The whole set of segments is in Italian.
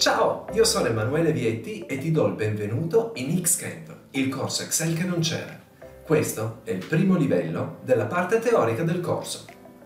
Ciao, io sono Emanuele Vietti e ti do il benvenuto in Xcamp, il corso Excel che non c'era. Questo è il primo livello della parte teorica del corso.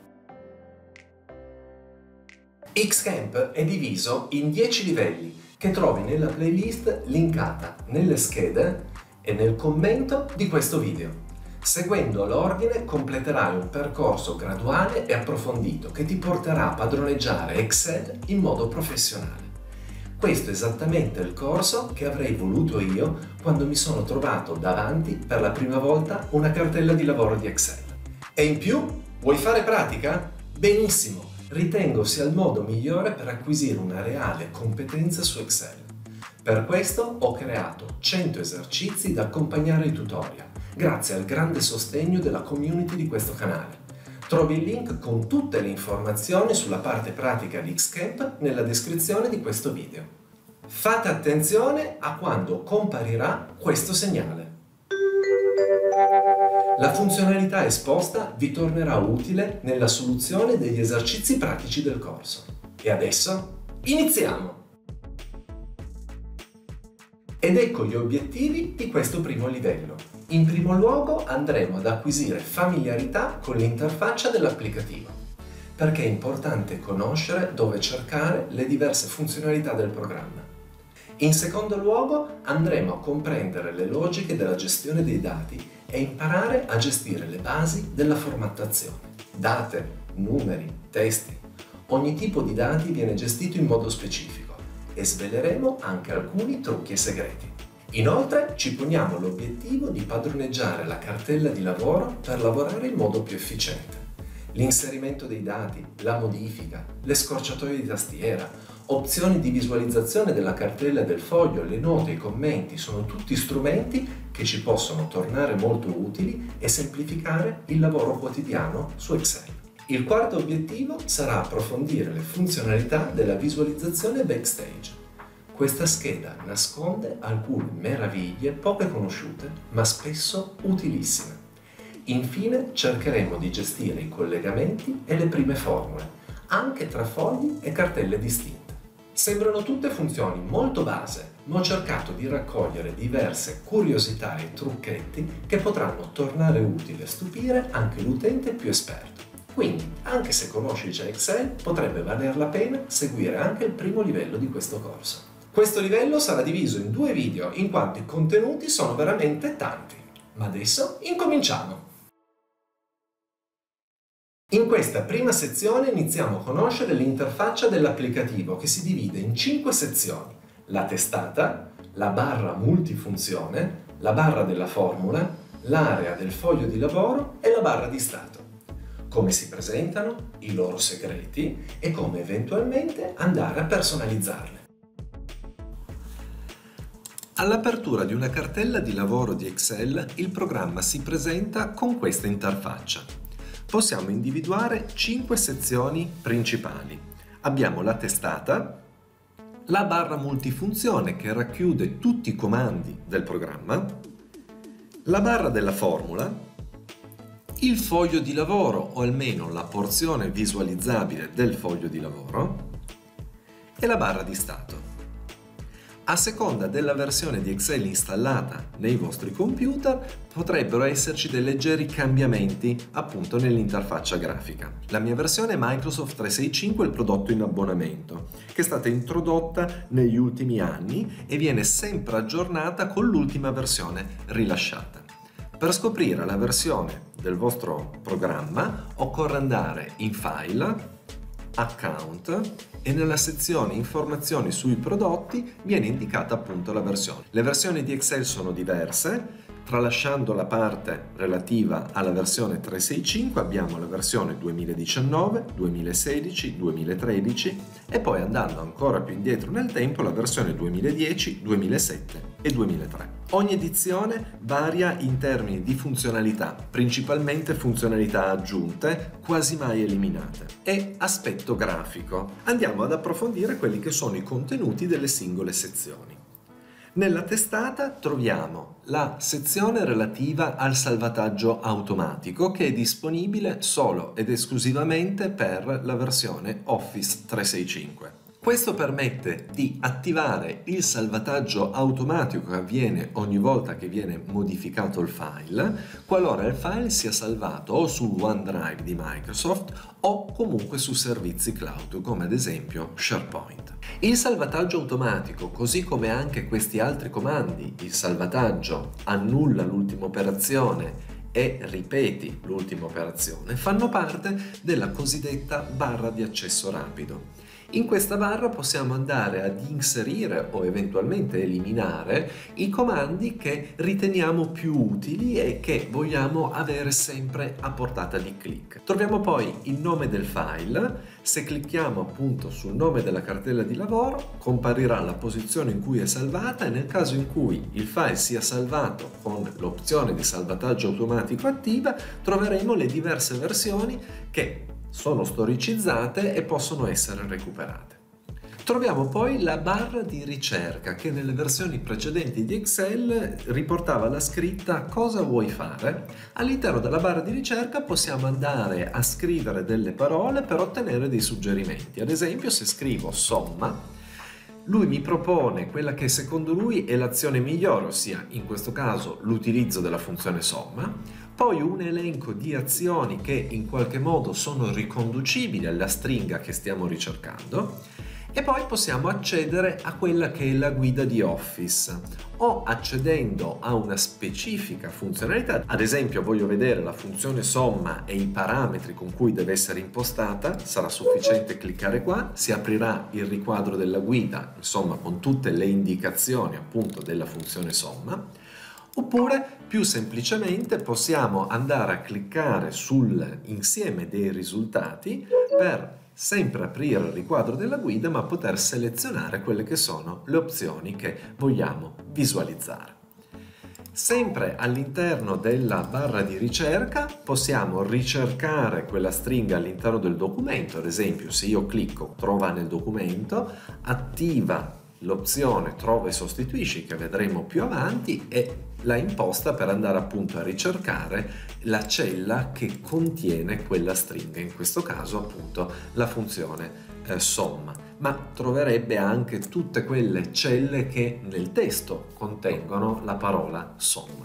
Xcamp è diviso in 10 livelli che trovi nella playlist linkata nelle schede e nel commento di questo video. Seguendo l'ordine completerai un percorso graduale e approfondito che ti porterà a padroneggiare Excel in modo professionale. Questo è esattamente il corso che avrei voluto io quando mi sono trovato davanti per la prima volta una cartella di lavoro di Excel. E in più, vuoi fare pratica? Benissimo! Ritengo sia il modo migliore per acquisire una reale competenza su Excel. Per questo ho creato 100 esercizi da accompagnare ai tutorial, grazie al grande sostegno della community di questo canale. Trovi il link con tutte le informazioni sulla parte pratica di Xcamp nella descrizione di questo video. Fate attenzione a quando comparirà questo segnale. La funzionalità esposta vi tornerà utile nella soluzione degli esercizi pratici del corso. E adesso iniziamo! Ed ecco gli obiettivi di questo primo livello. In primo luogo andremo ad acquisire familiarità con l'interfaccia dell'applicativo, perché è importante conoscere dove cercare le diverse funzionalità del programma. In secondo luogo andremo a comprendere le logiche della gestione dei dati e imparare a gestire le basi della formattazione. Date, numeri, testi. Ogni tipo di dati viene gestito in modo specifico e sveleremo anche alcuni trucchi e segreti. Inoltre ci poniamo l'obiettivo di padroneggiare la cartella di lavoro per lavorare in modo più efficiente. L'inserimento dei dati, la modifica, le scorciatoie di tastiera, opzioni di visualizzazione della cartella e del foglio, le note, i commenti sono tutti strumenti che ci possono tornare molto utili e semplificare il lavoro quotidiano su Excel. Il quarto obiettivo sarà approfondire le funzionalità della visualizzazione backstage. Questa scheda nasconde alcune meraviglie poche conosciute, ma spesso utilissime. Infine cercheremo di gestire i collegamenti e le prime formule, anche tra fogli e cartelle distinte. Sembrano tutte funzioni molto base, ma ho cercato di raccogliere diverse curiosità e trucchetti che potranno tornare utili e stupire anche l'utente più esperto. Quindi, anche se conosci già Excel, potrebbe valer la pena seguire anche il primo livello di questo corso. Questo livello sarà diviso in 2 video, in quanto i contenuti sono veramente tanti. Ma adesso incominciamo! In questa prima sezione iniziamo a conoscere l'interfaccia dell'applicativo che si divide in 5 sezioni: la testata, la barra multifunzione, la barra della formula, l'area del foglio di lavoro e la barra di stato. Come si presentano, i loro segreti e come eventualmente andare a personalizzarle. All'apertura di una cartella di lavoro di Excel, il programma si presenta con questa interfaccia. Possiamo individuare 5 sezioni principali. Abbiamo la testata, la barra multifunzione che racchiude tutti i comandi del programma, la barra della formula, il foglio di lavoro o almeno la porzione visualizzabile del foglio di lavoro e la barra di stato. A seconda della versione di Excel installata nei vostri computer potrebbero esserci dei leggeri cambiamenti appunto nell'interfaccia grafica. La mia versione è Microsoft 365, il prodotto in abbonamento, che è stata introdotta negli ultimi anni e viene sempre aggiornata con l'ultima versione rilasciata. Per scoprire la versione del vostro programma occorre andare in File, Account e nella sezione Informazioni sui prodotti viene indicata appunto la versione. Le versioni di Excel sono diverse, tralasciando la parte relativa alla versione 365 abbiamo la versione 2019, 2016, 2013 e poi andando ancora più indietro nel tempo la versione 2010, 2007 e 2003. Ogni edizione varia in termini di funzionalità, principalmente funzionalità aggiunte, quasi mai eliminate, e aspetto grafico. Andiamo ad approfondire quelli che sono i contenuti delle singole sezioni. Nella testata troviamo la sezione relativa al salvataggio automatico che è disponibile solo ed esclusivamente per la versione Office 365. Questo permette di attivare il salvataggio automatico che avviene ogni volta che viene modificato il file, qualora il file sia salvato o sul OneDrive di Microsoft o comunque su servizi cloud come ad esempio SharePoint. Il salvataggio automatico, così come anche questi altri comandi, il salvataggio annulla l'ultima operazione e ripeti l'ultima operazione, fanno parte della cosiddetta barra di accesso rapido. In questa barra possiamo andare ad inserire o eventualmente eliminare i comandi che riteniamo più utili e che vogliamo avere sempre a portata di clic. Troviamo poi il nome del file. Se clicchiamo appunto sul nome della cartella di lavoro, comparirà la posizione in cui è salvata e nel caso in cui il file sia salvato con l'opzione di salvataggio automatico attiva, troveremo le diverse versioni che sono storicizzate e possono essere recuperate. Troviamo poi la barra di ricerca che nelle versioni precedenti di Excel riportava la scritta "cosa vuoi fare?". All'interno della barra di ricerca possiamo andare a scrivere delle parole per ottenere dei suggerimenti. Ad esempio, se scrivo somma, lui mi propone quella che secondo lui è l'azione migliore, ossia in questo caso l'utilizzo della funzione somma, poi un elenco di azioni che in qualche modo sono riconducibili alla stringa che stiamo ricercando e poi possiamo accedere a quella che è la guida di Office o accedendo a una specifica funzionalità. Ad esempio, voglio vedere la funzione somma e i parametri con cui deve essere impostata, sarà sufficiente cliccare qua, si aprirà il riquadro della guida, insomma con tutte le indicazioni appunto della funzione somma. Oppure più semplicemente possiamo andare a cliccare sull'insieme dei risultati per sempre aprire il riquadro della guida ma poter selezionare quelle che sono le opzioni che vogliamo visualizzare. Sempre all'interno della barra di ricerca possiamo ricercare quella stringa all'interno del documento, ad esempio se io clicco trova nel documento, attiva l'opzione trova e sostituisci che vedremo più avanti e la imposta per andare appunto a ricercare la cella che contiene quella stringa, in questo caso appunto la funzione somma, ma troverebbe anche tutte quelle celle che nel testo contengono la parola somma.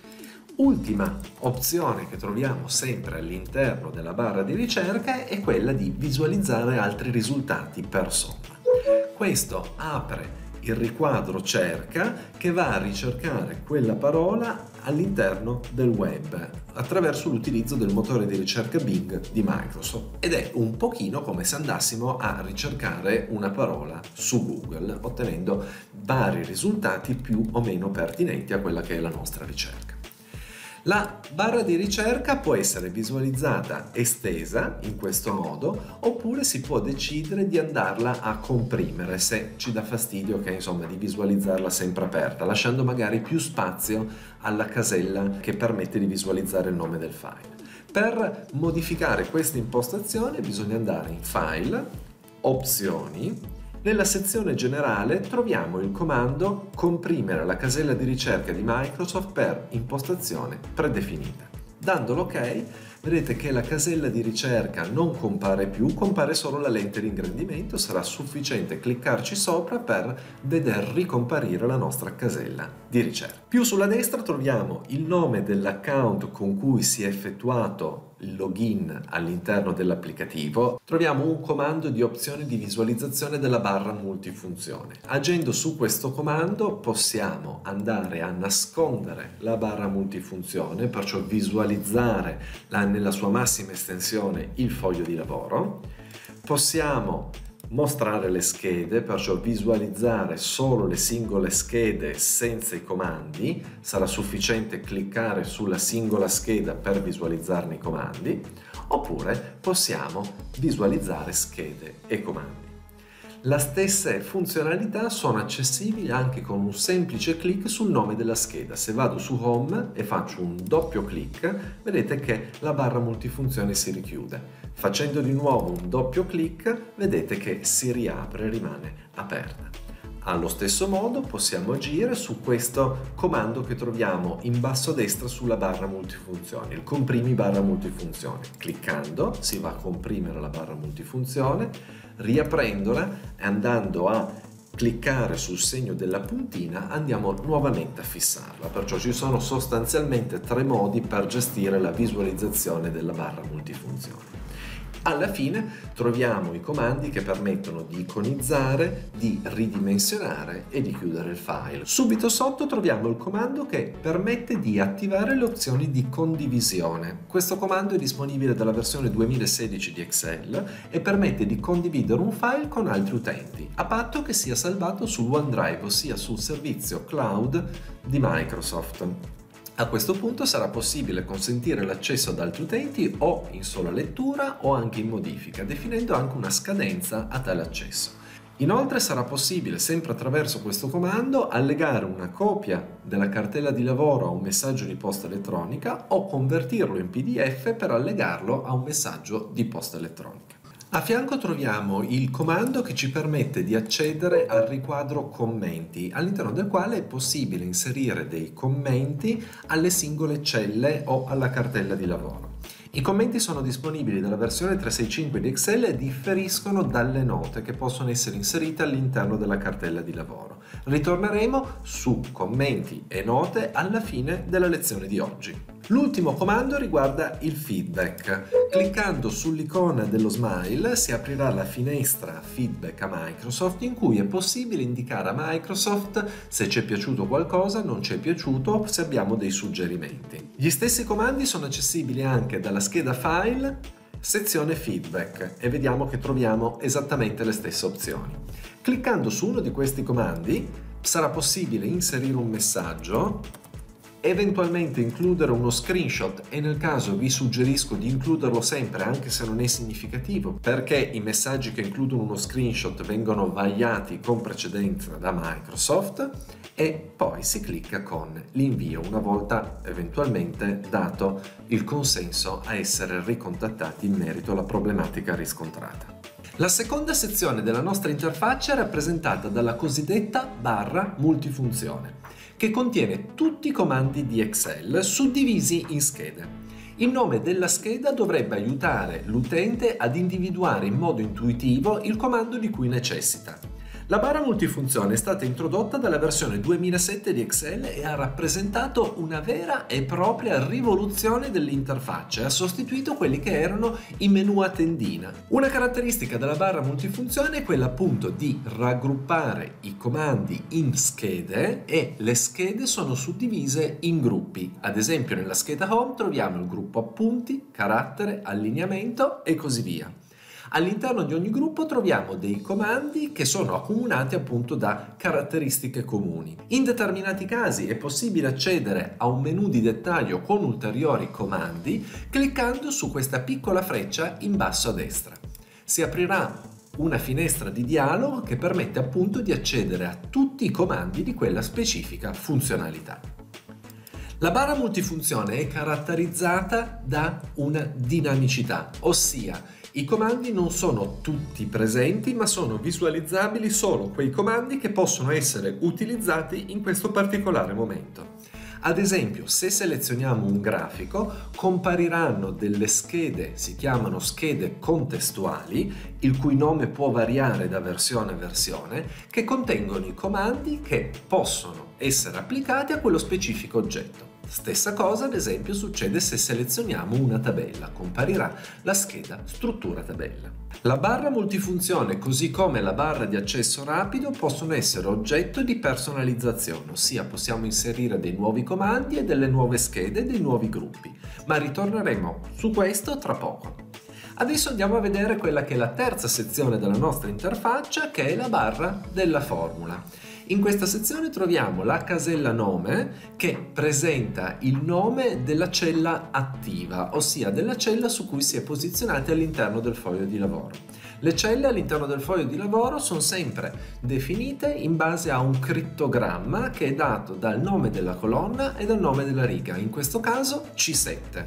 Ultima opzione che troviamo sempre all'interno della barra di ricerca è quella di visualizzare altri risultati per somma. Questo apre il riquadro cerca che va a ricercare quella parola all'interno del web attraverso l'utilizzo del motore di ricerca Bing di Microsoft ed è un pochino come se andassimo a ricercare una parola su Google ottenendo vari risultati più o meno pertinenti a quella che è la nostra ricerca. La barra di ricerca può essere visualizzata estesa in questo modo oppure si può decidere di andarla a comprimere se ci dà fastidio di visualizzarla sempre aperta, lasciando magari più spazio alla casella che permette di visualizzare il nome del file. Per modificare questa impostazione bisogna andare in File, Opzioni. Nella sezione generale troviamo il comando comprimere la casella di ricerca di Microsoft per impostazione predefinita. Dando l'ok, vedete che la casella di ricerca non compare più, compare solo la lente di ingrandimento, sarà sufficiente cliccarci sopra per veder ricomparire la nostra casella di ricerca. Più sulla destra troviamo il nome dell'account con cui si è effettuato il login all'interno dell'applicativo. Troviamo un comando di opzione di visualizzazione della barra multifunzione. Agendo su questo comando possiamo andare a nascondere la barra multifunzione, perciò visualizzare nella sua massima estensione il foglio di lavoro. Possiamo mostrare le schede, perciò visualizzare solo le singole schede senza i comandi, sarà sufficiente cliccare sulla singola scheda per visualizzarne i comandi, oppure possiamo visualizzare schede e comandi. Le stesse funzionalità sono accessibili anche con un semplice clic sul nome della scheda. Se vado su Home e faccio un doppio clic, vedete che la barra multifunzione si richiude. Facendo di nuovo un doppio clic, vedete che si riapre e rimane aperta. Allo stesso modo possiamo agire su questo comando che troviamo in basso a destra sulla barra multifunzione, il comprimi barra multifunzione. Cliccando si va a comprimere la barra multifunzione, riaprendola e andando a cliccare sul segno della puntina andiamo nuovamente a fissarla, perciò ci sono sostanzialmente 3 modi per gestire la visualizzazione della barra multifunzione. Alla fine troviamo i comandi che permettono di iconizzare, di ridimensionare e di chiudere il file. Subito sotto troviamo il comando che permette di attivare le opzioni di condivisione. Questo comando è disponibile dalla versione 2016 di Excel e permette di condividere un file con altri utenti, a patto che sia salvato su OneDrive, ossia sul servizio cloud di Microsoft. A questo punto sarà possibile consentire l'accesso ad altri utenti o in sola lettura o anche in modifica, definendo anche una scadenza a tale accesso. Inoltre sarà possibile, sempre attraverso questo comando, allegare una copia della cartella di lavoro a un messaggio di posta elettronica o convertirlo in PDF per allegarlo a un messaggio di posta elettronica. A fianco troviamo il comando che ci permette di accedere al riquadro commenti, all'interno del quale è possibile inserire dei commenti alle singole celle o alla cartella di lavoro. I commenti sono disponibili dalla versione 365 di Excel e differiscono dalle note che possono essere inserite all'interno della cartella di lavoro. Ritorneremo su commenti e note alla fine della lezione di oggi. L'ultimo comando riguarda il feedback. Cliccando sull'icona dello smile si aprirà la finestra feedback a Microsoft in cui è possibile indicare a Microsoft se ci è piaciuto qualcosa, non ci è piaciuto, se abbiamo dei suggerimenti. Gli stessi comandi sono accessibili anche dalla scheda file, sezione feedback e vediamo che troviamo esattamente le stesse opzioni. Cliccando su uno di questi comandi sarà possibile inserire un messaggio, eventualmente includere uno screenshot e nel caso vi suggerisco di includerlo sempre anche se non è significativo perché i messaggi che includono uno screenshot vengono vagliati con precedenza da Microsoft e poi si clicca con l'invio una volta eventualmente dato il consenso a essere ricontattati in merito alla problematica riscontrata. La seconda sezione della nostra interfaccia è rappresentata dalla cosiddetta barra multifunzione, che contiene tutti i comandi di Excel suddivisi in schede. Il nome della scheda dovrebbe aiutare l'utente ad individuare in modo intuitivo il comando di cui necessita. La barra multifunzione è stata introdotta dalla versione 2007 di Excel e ha rappresentato una vera e propria rivoluzione dell'interfaccia e ha sostituito quelli che erano i menu a tendina. Una caratteristica della barra multifunzione è quella appunto di raggruppare i comandi in schede e le schede sono suddivise in gruppi. Ad esempio nella scheda Home troviamo il gruppo appunti, carattere, allineamento e così via. All'interno di ogni gruppo troviamo dei comandi che sono accomunati appunto da caratteristiche comuni. In determinati casi è possibile accedere a un menu di dettaglio con ulteriori comandi cliccando su questa piccola freccia in basso a destra. Si aprirà una finestra di dialogo che permette appunto di accedere a tutti i comandi di quella specifica funzionalità. La barra multifunzione è caratterizzata da una dinamicità, ossia i comandi non sono tutti presenti, ma sono visualizzabili solo quei comandi che possono essere utilizzati in questo particolare momento. Ad esempio, se selezioniamo un grafico, compariranno delle schede, si chiamano schede contestuali, il cui nome può variare da versione a versione, che contengono i comandi che possono essere applicati a quello specifico oggetto. Stessa cosa, ad esempio, succede se selezioniamo una tabella, comparirà la scheda struttura tabella. La barra multifunzione, così come la barra di accesso rapido, possono essere oggetto di personalizzazione, ossia possiamo inserire dei nuovi comandi e delle nuove schede e dei nuovi gruppi, ma ritorneremo su questo tra poco. Adesso andiamo a vedere quella che è la terza sezione della nostra interfaccia, che è la barra della formula. In questa sezione troviamo la casella nome che presenta il nome della cella attiva, ossia della cella su cui si è posizionati all'interno del foglio di lavoro. Le celle all'interno del foglio di lavoro sono sempre definite in base a un crittogramma che è dato dal nome della colonna e dal nome della riga, in questo caso C7.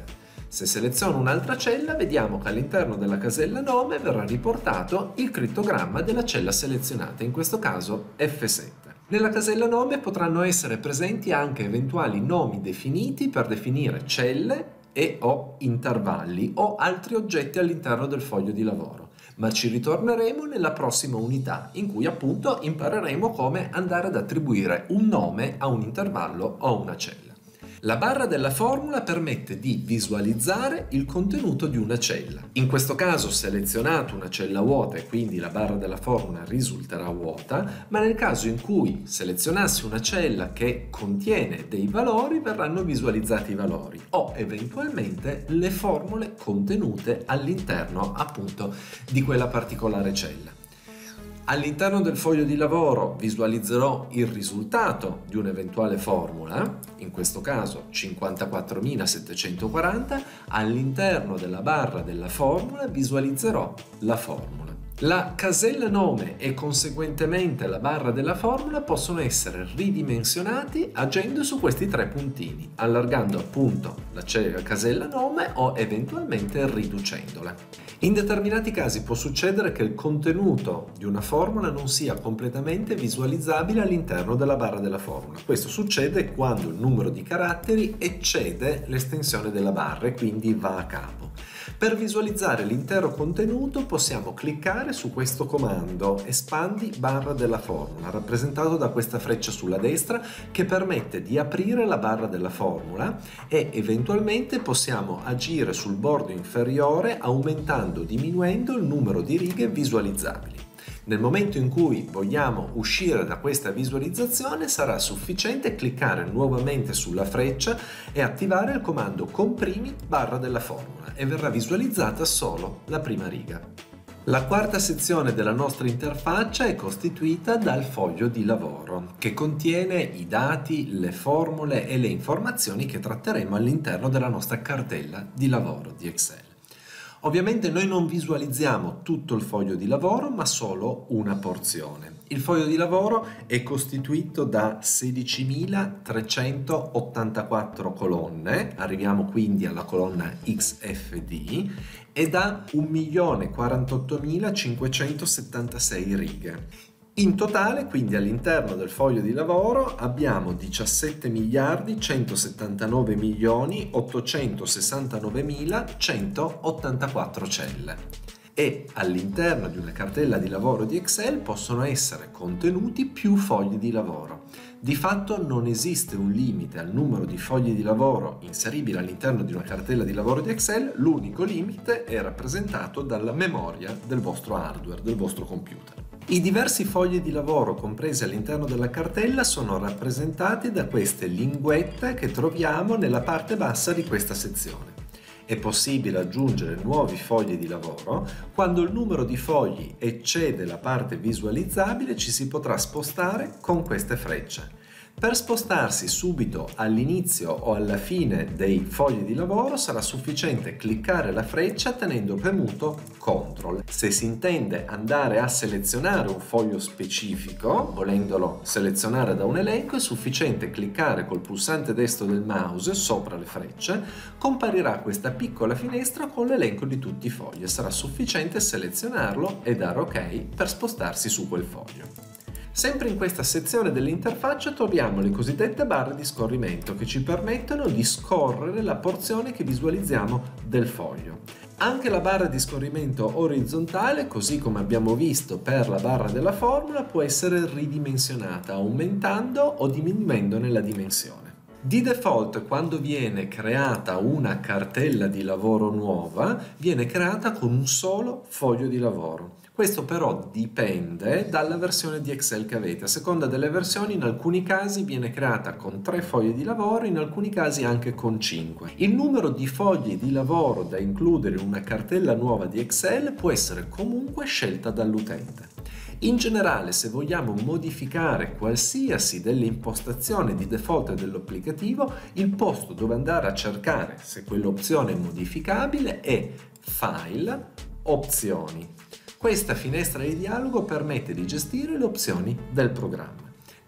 Se seleziono un'altra cella, vediamo che all'interno della casella nome verrà riportato il crittogramma della cella selezionata, in questo caso F7. Nella casella nome potranno essere presenti anche eventuali nomi definiti per definire celle e o intervalli o altri oggetti all'interno del foglio di lavoro, ma ci ritorneremo nella prossima unità in cui appunto impareremo come andare ad attribuire un nome a un intervallo o a una cella. La barra della formula permette di visualizzare il contenuto di una cella. In questo caso ho selezionato una cella vuota e quindi la barra della formula risulterà vuota, ma nel caso in cui selezionassi una cella che contiene dei valori verranno visualizzati i valori o eventualmente le formule contenute all'interno appunto di quella particolare cella. All'interno del foglio di lavoro visualizzerò il risultato di un'eventuale formula, in questo caso 54.740, all'interno della barra della formula visualizzerò la formula. La casella nome e conseguentemente la barra della formula possono essere ridimensionati agendo su questi tre puntini, allargando appunto la casella nome o eventualmente riducendola. In determinati casi può succedere che il contenuto di una formula non sia completamente visualizzabile all'interno della barra della formula. Questo succede quando il numero di caratteri eccede l'estensione della barra e quindi va a capo. Per visualizzare l'intero contenuto possiamo cliccare su questo comando espandi barra della formula, rappresentato da questa freccia sulla destra che permette di aprire la barra della formula e eventualmente possiamo agire sul bordo inferiore aumentando o diminuendo il numero di righe visualizzabili. Nel momento in cui vogliamo uscire da questa visualizzazione sarà sufficiente cliccare nuovamente sulla freccia e attivare il comando comprimi barra della formula e verrà visualizzata solo la prima riga. La quarta sezione della nostra interfaccia è costituita dal foglio di lavoro, che contiene i dati, le formule e le informazioni che tratteremo all'interno della nostra cartella di lavoro di Excel. Ovviamente noi non visualizziamo tutto il foglio di lavoro, ma solo una porzione. Il foglio di lavoro è costituito da 16.384 colonne, arriviamo quindi alla colonna XFD, e da 1.048.576 righe. In totale, quindi all'interno del foglio di lavoro, abbiamo 17.169.869.184 celle e all'interno di una cartella di lavoro di Excel possono essere contenuti più fogli di lavoro. Di fatto non esiste un limite al numero di fogli di lavoro inseribili all'interno di una cartella di lavoro di Excel, l'unico limite è rappresentato dalla memoria del vostro hardware, del vostro computer. I diversi fogli di lavoro compresi all'interno della cartella sono rappresentati da queste linguette che troviamo nella parte bassa di questa sezione. È possibile aggiungere nuovi fogli di lavoro. Quando il numero di fogli eccede la parte visualizzabile ci si potrà spostare con queste frecce. Per spostarsi subito all'inizio o alla fine dei fogli di lavoro sarà sufficiente cliccare la freccia tenendo premuto CTRL. Se si intende andare a selezionare un foglio specifico, volendolo selezionare da un elenco, è sufficiente cliccare col pulsante destro del mouse sopra le frecce, comparirà questa piccola finestra con l'elenco di tutti i fogli e sarà sufficiente selezionarlo e dare OK per spostarsi su quel foglio. Sempre in questa sezione dell'interfaccia troviamo le cosiddette barre di scorrimento che ci permettono di scorrere la porzione che visualizziamo del foglio. Anche la barra di scorrimento orizzontale, così come abbiamo visto per la barra della formula, può essere ridimensionata aumentando o diminuendo nella dimensione. Di default, quando viene creata una cartella di lavoro nuova, viene creata con un solo foglio di lavoro. Questo però dipende dalla versione di Excel che avete. A seconda delle versioni, in alcuni casi viene creata con 3 fogli di lavoro, in alcuni casi anche con 5. Il numero di fogli di lavoro da includere in una cartella nuova di Excel può essere comunque scelta dall'utente. In generale, se vogliamo modificare qualsiasi delle impostazioni di default dell'applicativo, il posto dove andare a cercare se quell'opzione è modificabile è File, Opzioni. Questa finestra di dialogo permette di gestire le opzioni del programma.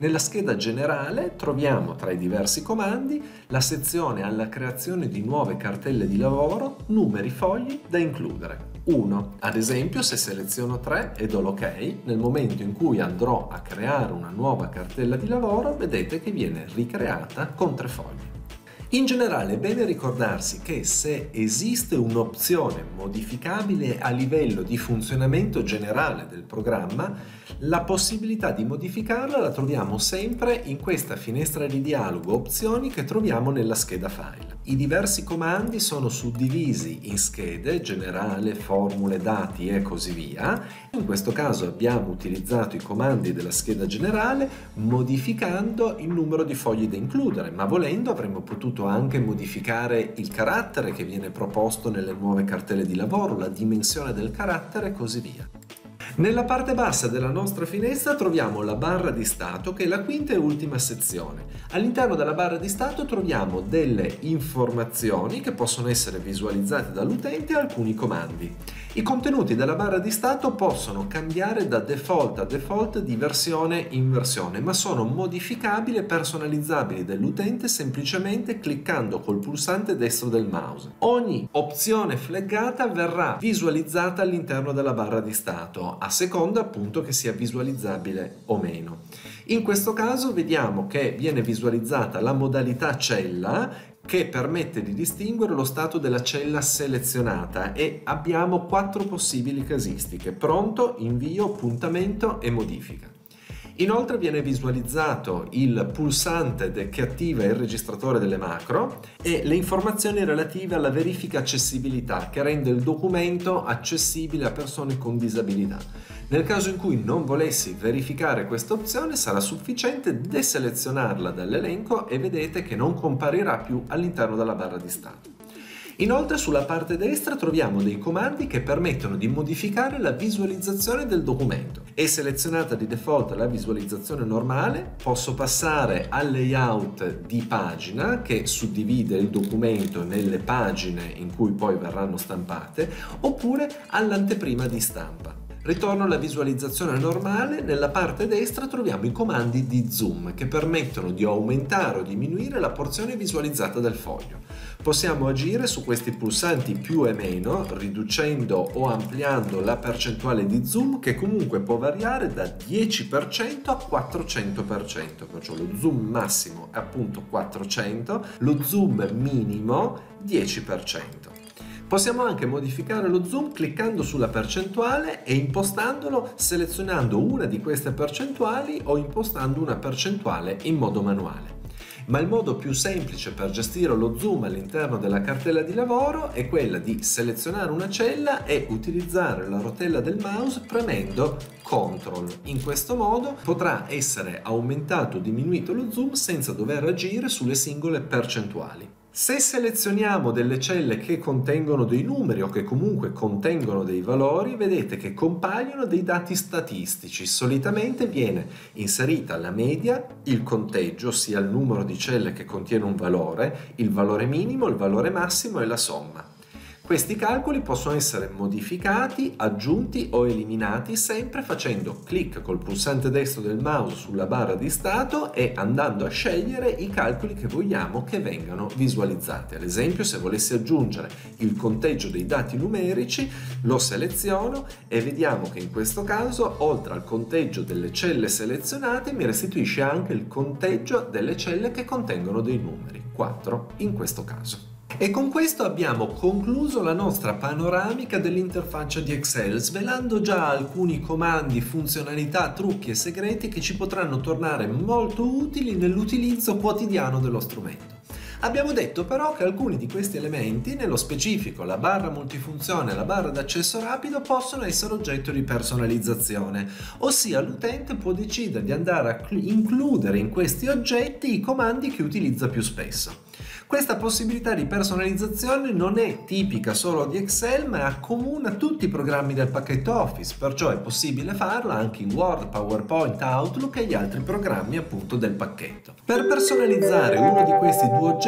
Nella scheda generale troviamo tra i diversi comandi la sezione alla creazione di nuove cartelle di lavoro, numeri fogli da includere. 1. Ad esempio, se seleziono 3 e do l'ok, nel momento in cui andrò a creare una nuova cartella di lavoro, vedete che viene ricreata con 3 fogli. In generale è bene ricordarsi che se esiste un'opzione modificabile a livello di funzionamento generale del programma, la possibilità di modificarla la troviamo sempre in questa finestra di dialogo opzioni che troviamo nella scheda file. I diversi comandi sono suddivisi in schede, generale, formule, dati e così via. In questo caso abbiamo utilizzato i comandi della scheda generale modificando il numero di fogli da includere, ma volendo avremmo potuto anche modificare il carattere che viene proposto nelle nuove cartelle di lavoro, la dimensione del carattere e così via. Nella parte bassa della nostra finestra troviamo la barra di stato, che è la quinta e ultima sezione. All'interno della barra di stato troviamo delle informazioni che possono essere visualizzate dall'utente e alcuni comandi. I contenuti della barra di stato possono cambiare da default a default di versione in versione, ma sono modificabili e personalizzabili dall'utente semplicemente cliccando col pulsante destro del mouse. Ogni opzione flaggata verrà visualizzata all'interno della barra di stato, a seconda appunto che sia visualizzabile o meno. In questo caso vediamo che viene visualizzata la modalità cella, che permette di distinguere lo stato della cella selezionata, e abbiamo 4 possibili casistiche: pronto, invio, puntamento e modifica. Inoltre viene visualizzato il pulsante che attiva il registratore delle macro e le informazioni relative alla verifica accessibilità, che rende il documento accessibile a persone con disabilità. Nel caso in cui non volessi verificare questa opzione, sarà sufficiente deselezionarla dall'elenco e vedete che non comparirà più all'interno della barra di stato. Inoltre sulla parte destra troviamo dei comandi che permettono di modificare la visualizzazione del documento. È selezionata di default la visualizzazione normale, posso passare al layout di pagina che suddivide il documento nelle pagine in cui poi verranno stampate, oppure all'anteprima di stampa. Ritorno alla visualizzazione normale, nella parte destra troviamo i comandi di zoom che permettono di aumentare o diminuire la porzione visualizzata del foglio. Possiamo agire su questi pulsanti più e meno, riducendo o ampliando la percentuale di zoom, che comunque può variare da 10% a 400%, perciò lo zoom massimo è appunto 400, lo zoom minimo 10%. Possiamo anche modificare lo zoom cliccando sulla percentuale e impostandolo selezionando una di queste percentuali o impostando una percentuale in modo manuale. Ma il modo più semplice per gestire lo zoom all'interno della cartella di lavoro è quella di selezionare una cella e utilizzare la rotella del mouse premendo CTRL. In questo modo potrà essere aumentato o diminuito lo zoom senza dover agire sulle singole percentuali. Se selezioniamo delle celle che contengono dei numeri o che comunque contengono dei valori, vedete che compaiono dei dati statistici. Solitamente viene inserita la media, il conteggio, ossia il numero di celle che contiene un valore, il valore minimo, il valore massimo e la somma. Questi calcoli possono essere modificati, aggiunti o eliminati sempre facendo clic col pulsante destro del mouse sulla barra di stato e andando a scegliere i calcoli che vogliamo che vengano visualizzati. Ad esempio, se volessi aggiungere il conteggio dei dati numerici, lo seleziono e vediamo che in questo caso, oltre al conteggio delle celle selezionate, mi restituisce anche il conteggio delle celle che contengono dei numeri, 4 in questo caso. E con questo abbiamo concluso la nostra panoramica dell'interfaccia di Excel, svelando già alcuni comandi, funzionalità, trucchi e segreti che ci potranno tornare molto utili nell'utilizzo quotidiano dello strumento. Abbiamo detto però che alcuni di questi elementi, nello specifico la barra multifunzione e la barra d'accesso rapido, possono essere oggetto di personalizzazione, ossia l'utente può decidere di andare a includere in questi oggetti i comandi che utilizza più spesso. Questa possibilità di personalizzazione non è tipica solo di Excel, ma accomuna tutti i programmi del pacchetto Office, perciò è possibile farla anche in Word, PowerPoint, Outlook e gli altri programmi appunto del pacchetto. Per personalizzare uno di questi due oggetti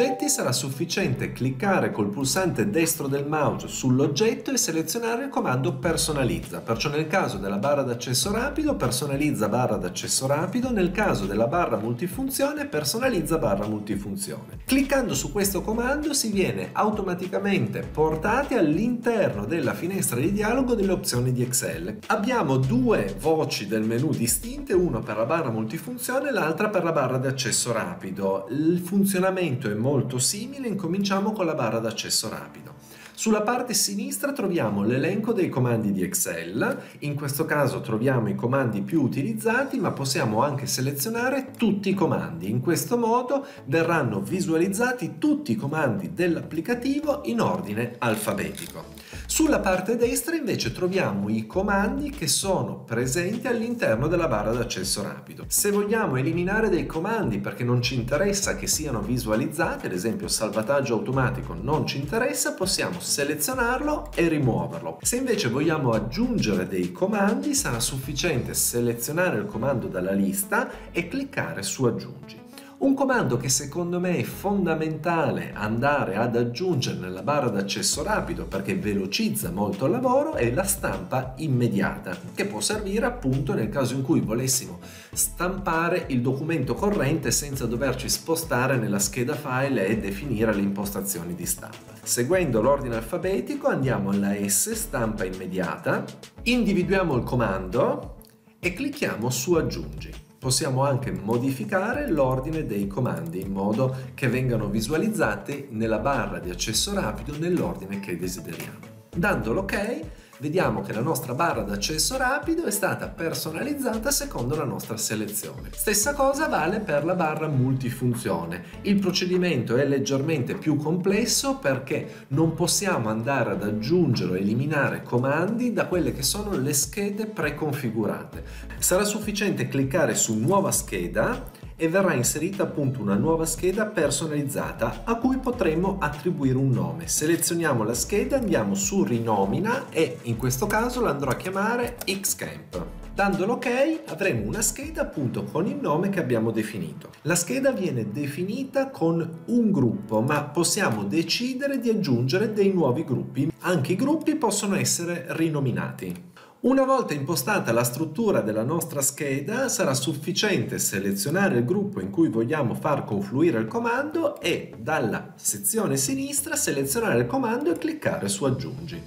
oggetti sarà sufficiente cliccare col pulsante destro del mouse sull'oggetto e selezionare il comando personalizza. Perciò nel caso della barra d'accesso rapido, personalizza barra d'accesso rapido, nel caso della barra multifunzione, personalizza barra multifunzione. Cliccando su questo comando si viene automaticamente portati all'interno della finestra di dialogo delle opzioni di Excel. Abbiamo due voci del menu distinte, una per la barra multifunzione e l'altra per la barra di accesso rapido. Il funzionamento è molto simile, incominciamo con la barra d'accesso rapido. Sulla parte sinistra troviamo l'elenco dei comandi di Excel, in questo caso troviamo i comandi più utilizzati, ma possiamo anche selezionare tutti i comandi. In questo modo verranno visualizzati tutti i comandi dell'applicativo in ordine alfabetico. Sulla parte destra invece troviamo i comandi che sono presenti all'interno della barra d'accesso rapido. Se vogliamo eliminare dei comandi perché non ci interessa che siano visualizzati, ad esempio salvataggio automatico non ci interessa, possiamo selezionarlo e rimuoverlo. Se invece vogliamo aggiungere dei comandi, sarà sufficiente selezionare il comando dalla lista e cliccare su aggiungi. Un comando che secondo me è fondamentale andare ad aggiungere nella barra d'accesso rapido perché velocizza molto il lavoro è la stampa immediata, che può servire appunto nel caso in cui volessimo stampare il documento corrente senza doverci spostare nella scheda file e definire le impostazioni di stampa. Seguendo l'ordine alfabetico andiamo alla S, stampa immediata, individuiamo il comando e clicchiamo su aggiungi. Possiamo anche modificare l'ordine dei comandi in modo che vengano visualizzati nella barra di accesso rapido nell'ordine che desideriamo. Dando l'ok, vediamo che la nostra barra d'accesso rapido è stata personalizzata secondo la nostra selezione. Stessa cosa vale per la barra multifunzione. Il procedimento è leggermente più complesso perché non possiamo andare ad aggiungere o eliminare comandi da quelle che sono le schede preconfigurate. Sarà sufficiente cliccare su nuova scheda e verrà inserita appunto una nuova scheda personalizzata a cui potremo attribuire un nome. Selezioniamo la scheda, andiamo su rinomina e in questo caso la andrò a chiamare Xcamp. Dando l'ok avremo una scheda appunto con il nome che abbiamo definito. La scheda viene definita con un gruppo, ma possiamo decidere di aggiungere dei nuovi gruppi. Anche i gruppi possono essere rinominati. Una volta impostata la struttura della nostra scheda, sarà sufficiente selezionare il gruppo in cui vogliamo far confluire il comando e dalla sezione sinistra selezionare il comando e cliccare su aggiungi.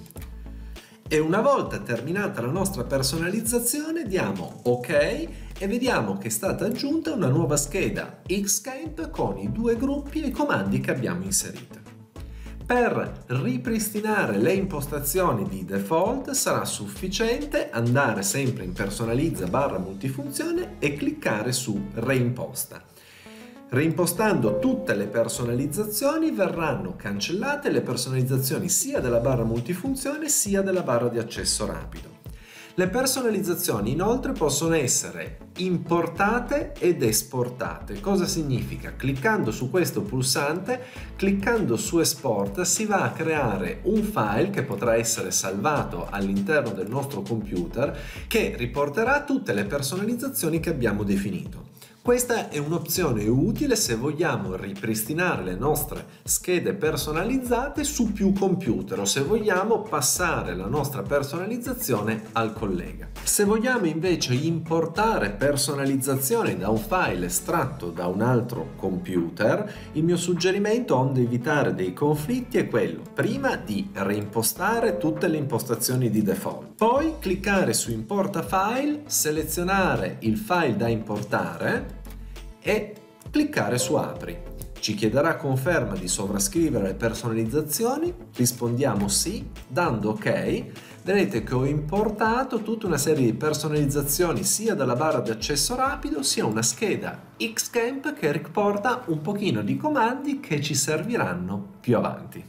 E una volta terminata la nostra personalizzazione diamo ok e vediamo che è stata aggiunta una nuova scheda Xcamp con i due gruppi e i comandi che abbiamo inserito. Per ripristinare le impostazioni di default sarà sufficiente andare sempre in personalizza barra multifunzione e cliccare su reimposta. Reimpostando tutte le personalizzazioni verranno cancellate le personalizzazioni sia della barra multifunzione sia della barra di accesso rapido. Le personalizzazioni inoltre possono essere importate ed esportate. Cosa significa? Cliccando su questo pulsante, cliccando su Export, si va a creare un file che potrà essere salvato all'interno del nostro computer che riporterà tutte le personalizzazioni che abbiamo definito. Questa è un'opzione utile se vogliamo ripristinare le nostre schede personalizzate su più computer o se vogliamo passare la nostra personalizzazione al collega. Se vogliamo invece importare personalizzazioni da un file estratto da un altro computer, il mio suggerimento, onde evitare dei conflitti, è quello prima di reimpostare tutte le impostazioni di default, poi cliccare su importa file, selezionare il file da importare e cliccare su apri. Ci chiederà conferma di sovrascrivere le personalizzazioni, rispondiamo sì, dando ok. Vedete che ho importato tutta una serie di personalizzazioni sia dalla barra di accesso rapido sia una scheda Xcamp che riporta un pochino di comandi che ci serviranno più avanti.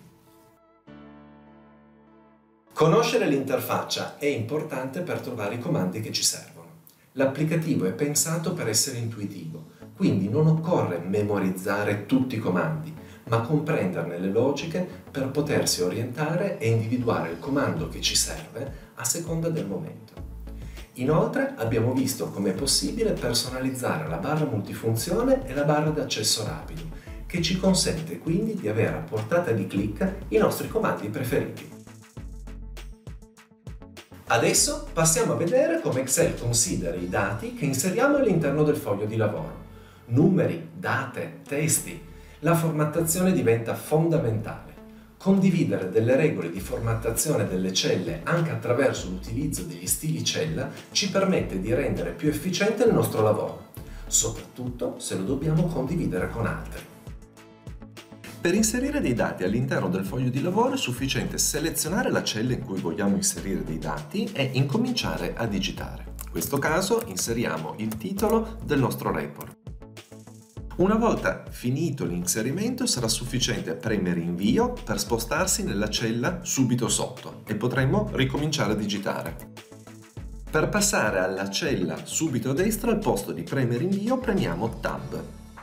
Conoscere l'interfaccia è importante per trovare i comandi che ci servono. L'applicativo è pensato per essere intuitivo, quindi non occorre memorizzare tutti i comandi, ma comprenderne le logiche per potersi orientare e individuare il comando che ci serve a seconda del momento. Inoltre abbiamo visto come è possibile personalizzare la barra multifunzione e la barra di accesso rapido che ci consente quindi di avere a portata di clic i nostri comandi preferiti. Adesso passiamo a vedere come Excel considera i dati che inseriamo all'interno del foglio di lavoro. Numeri, date, testi. La formattazione diventa fondamentale. Condividere delle regole di formattazione delle celle anche attraverso l'utilizzo degli stili cella ci permette di rendere più efficiente il nostro lavoro, soprattutto se lo dobbiamo condividere con altri. Per inserire dei dati all'interno del foglio di lavoro è sufficiente selezionare la cella in cui vogliamo inserire dei dati e incominciare a digitare. In questo caso inseriamo il titolo del nostro report. Una volta finito l'inserimento sarà sufficiente premere invio per spostarsi nella cella subito sotto e potremo ricominciare a digitare. Per passare alla cella subito a destra, al posto di premere invio premiamo Tab.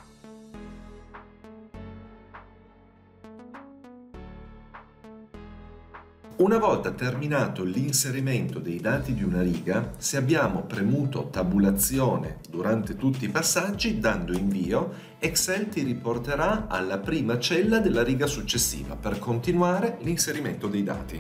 Una volta terminato l'inserimento dei dati di una riga, se abbiamo premuto tabulazione durante tutti i passaggi, dando invio, Excel ti riporterà alla prima cella della riga successiva per continuare l'inserimento dei dati.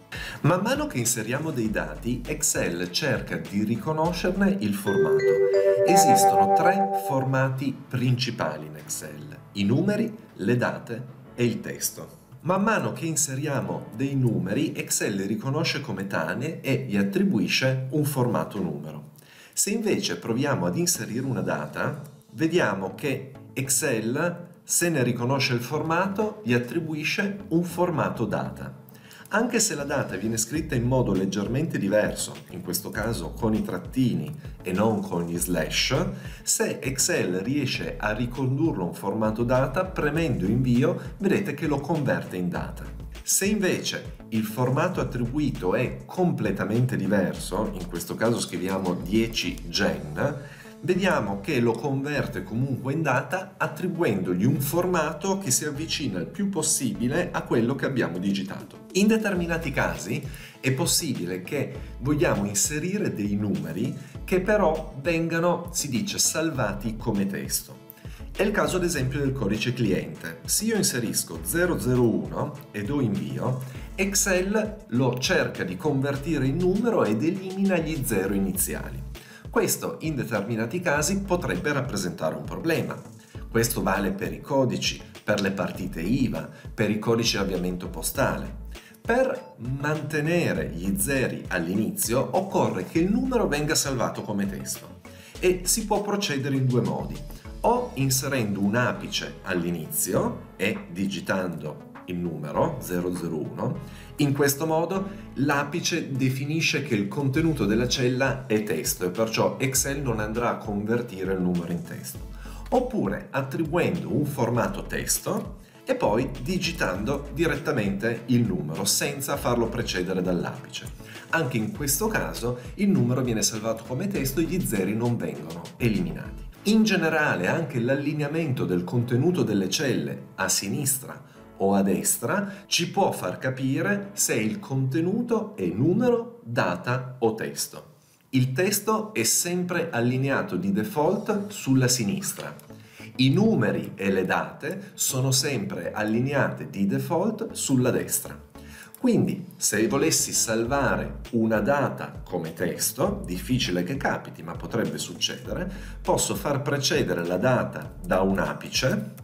Man mano che inseriamo dei dati, Excel cerca di riconoscerne il formato. Esistono 3 formati principali in Excel: i numeri, le date e il testo. Man mano che inseriamo dei numeri, Excel li riconosce come tali e gli attribuisce un formato numero. Se invece proviamo ad inserire una data, vediamo che Excel, se ne riconosce il formato, gli attribuisce un formato data. Anche se la data viene scritta in modo leggermente diverso, in questo caso con i trattini e non con gli slash, se Excel riesce a ricondurlo a un formato data, premendo invio, vedete che lo converte in data. Se invece il formato attribuito è completamente diverso, in questo caso scriviamo 10 gen, vediamo che lo converte comunque in data attribuendogli un formato che si avvicina il più possibile a quello che abbiamo digitato. In determinati casi è possibile che vogliamo inserire dei numeri che però vengano, si dice, salvati come testo. È il caso ad esempio del codice cliente. Se io inserisco 001 e do invio, Excel lo cerca di convertire in numero ed elimina gli 0 iniziali. Questo in determinati casi potrebbe rappresentare un problema. Questo vale per i codici, per le partite IVA, per i codici di avviamento postale. Per mantenere gli zeri all'inizio occorre che il numero venga salvato come testo e si può procedere in 2 modi: o inserendo un apice all'inizio e digitando il numero 001. In questo modo l'apice definisce che il contenuto della cella è testo e perciò Excel non andrà a convertire il numero in testo. Oppure attribuendo un formato testo e poi digitando direttamente il numero senza farlo precedere dall'apice. Anche in questo caso il numero viene salvato come testo e gli zeri non vengono eliminati. In generale anche l'allineamento del contenuto delle celle a sinistra o a destra ci può far capire se il contenuto è numero, data o testo. Il testo è sempre allineato di default sulla sinistra. I numeri e le date sono sempre allineate di default sulla destra. Quindi, se volessi salvare una data come testo, difficile che capiti, ma potrebbe succedere, posso far precedere la data da un apice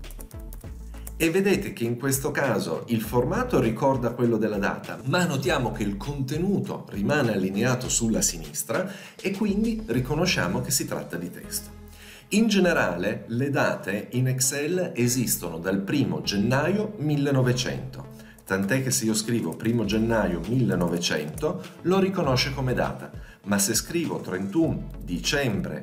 e vedete che in questo caso il formato ricorda quello della data, ma notiamo che il contenuto rimane allineato sulla sinistra e quindi riconosciamo che si tratta di testo. In generale, le date in Excel esistono dal 1 gennaio 1900, tant'è che se io scrivo 1 gennaio 1900 lo riconosce come data, ma se scrivo 31 dicembre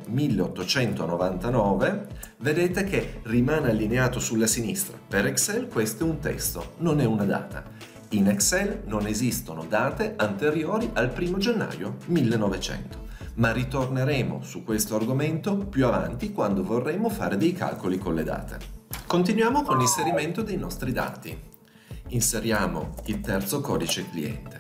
1899 vedete che rimane allineato sulla sinistra. Per Excel questo è un testo, non è una data. In Excel non esistono date anteriori al 1 gennaio 1900, ma ritorneremo su questo argomento più avanti quando vorremo fare dei calcoli con le date. Continuiamo con l'inserimento dei nostri dati. Inseriamo il terzo codice cliente.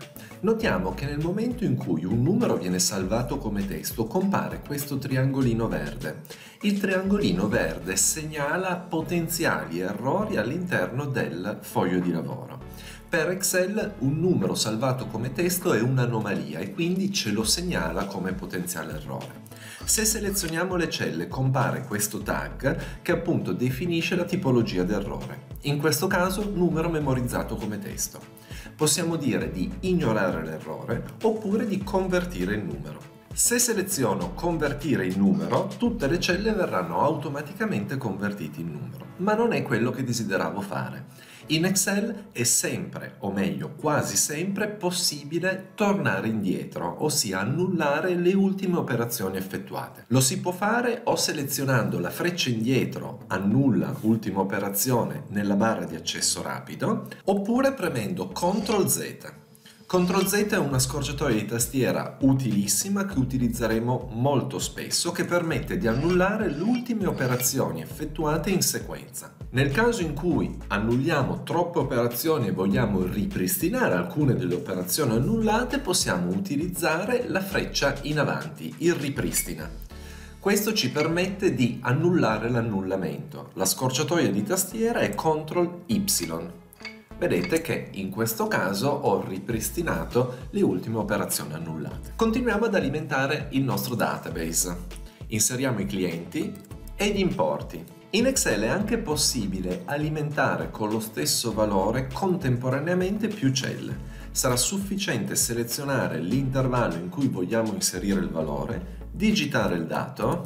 Notiamo che nel momento in cui un numero viene salvato come testo compare questo triangolino verde. Il triangolino verde segnala potenziali errori all'interno del foglio di lavoro. Per Excel un numero salvato come testo è un'anomalia e quindi ce lo segnala come potenziale errore. Se selezioniamo le celle compare questo tag che appunto definisce la tipologia d'errore. In questo caso numero memorizzato come testo. Possiamo dire di ignorare l'errore oppure di convertire il numero. Se seleziono convertire in numero, tutte le celle verranno automaticamente convertite in numero, ma non è quello che desideravo fare. In Excel è sempre, o meglio quasi sempre, possibile tornare indietro, ossia annullare le ultime operazioni effettuate. Lo si può fare o selezionando la freccia indietro, annulla ultima operazione nella barra di accesso rapido, oppure premendo CTRL Z. CTRL Z è una scorciatoia di tastiera utilissima che utilizzeremo molto spesso, che permette di annullare le ultime operazioni effettuate in sequenza. Nel caso in cui annulliamo troppe operazioni e vogliamo ripristinare alcune delle operazioni annullate, possiamo utilizzare la freccia in avanti, il ripristina. Questo ci permette di annullare l'annullamento. La scorciatoia di tastiera è CTRL Y. Vedete che in questo caso ho ripristinato le ultime operazioni annullate. Continuiamo ad alimentare il nostro database. Inseriamo i clienti e gli importi. In Excel è anche possibile alimentare con lo stesso valore contemporaneamente più celle. Sarà sufficiente selezionare l'intervallo in cui vogliamo inserire il valore, digitare il dato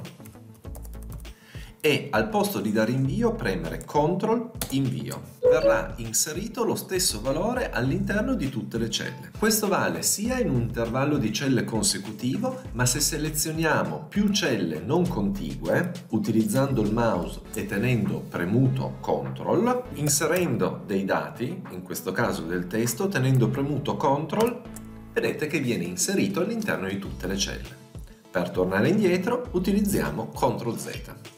e al posto di dare invio premere CTRL invio. Verrà inserito lo stesso valore all'interno di tutte le celle. Questo vale sia in un intervallo di celle consecutivo, ma se selezioniamo più celle non contigue, utilizzando il mouse e tenendo premuto CTRL, inserendo dei dati, in questo caso del testo, tenendo premuto CTRL, vedete che viene inserito all'interno di tutte le celle. Per tornare indietro utilizziamo CTRL Z.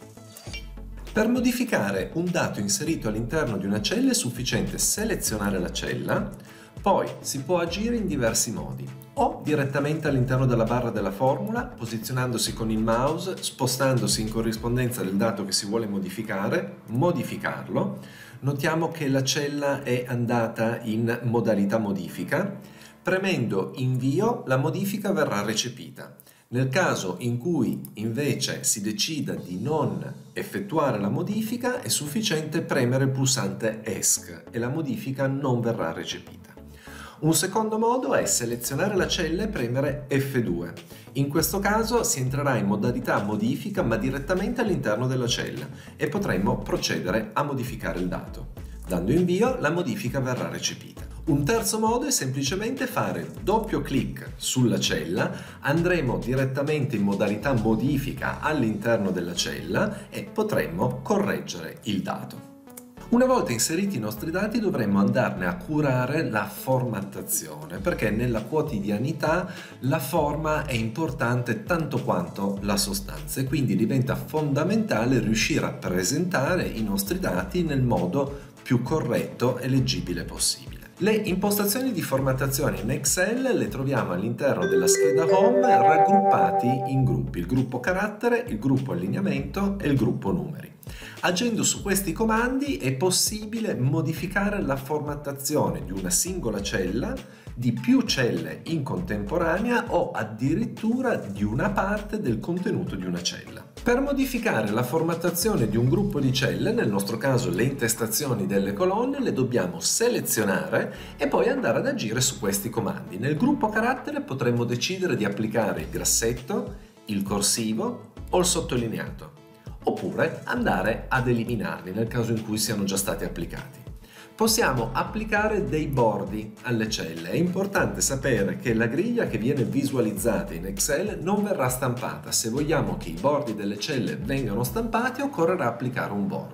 Per modificare un dato inserito all'interno di una cella è sufficiente selezionare la cella, poi si può agire in diversi modi, o direttamente all'interno della barra della formula, posizionandosi con il mouse, spostandosi in corrispondenza del dato che si vuole modificare, modificarlo. Notiamo che la cella è andata in modalità modifica. Premendo invio la modifica verrà recepita. Nel caso in cui invece si decida di non effettuare la modifica è sufficiente premere il pulsante ESC e la modifica non verrà recepita. Un secondo modo è selezionare la cella e premere F2. In questo caso si entrerà in modalità modifica ma direttamente all'interno della cella e potremo procedere a modificare il dato. Dando invio la modifica verrà recepita. Un terzo modo è semplicemente fare doppio clic sulla cella, andremo direttamente in modalità modifica all'interno della cella e potremo correggere il dato. Una volta inseriti i nostri dati dovremmo andarne a curare la formattazione, perché nella quotidianità la forma è importante tanto quanto la sostanza e quindi diventa fondamentale riuscire a presentare i nostri dati nel modo più corretto e leggibile possibile. Le impostazioni di formattazione in Excel le troviamo all'interno della scheda Home raggruppati in gruppi, il gruppo carattere, il gruppo allineamento e il gruppo numeri. Agendo su questi comandi è possibile modificare la formattazione di una singola cella, di più celle in contemporanea o addirittura di una parte del contenuto di una cella. Per modificare la formattazione di un gruppo di celle, nel nostro caso le intestazioni delle colonne, le dobbiamo selezionare e poi andare ad agire su questi comandi. Nel gruppo carattere potremmo decidere di applicare il grassetto, il corsivo o il sottolineato, oppure andare ad eliminarli nel caso in cui siano già stati applicati. Possiamo applicare dei bordi alle celle. È importante sapere che la griglia che viene visualizzata in Excel non verrà stampata. Se vogliamo che i bordi delle celle vengano stampati, occorrerà applicare un bordo.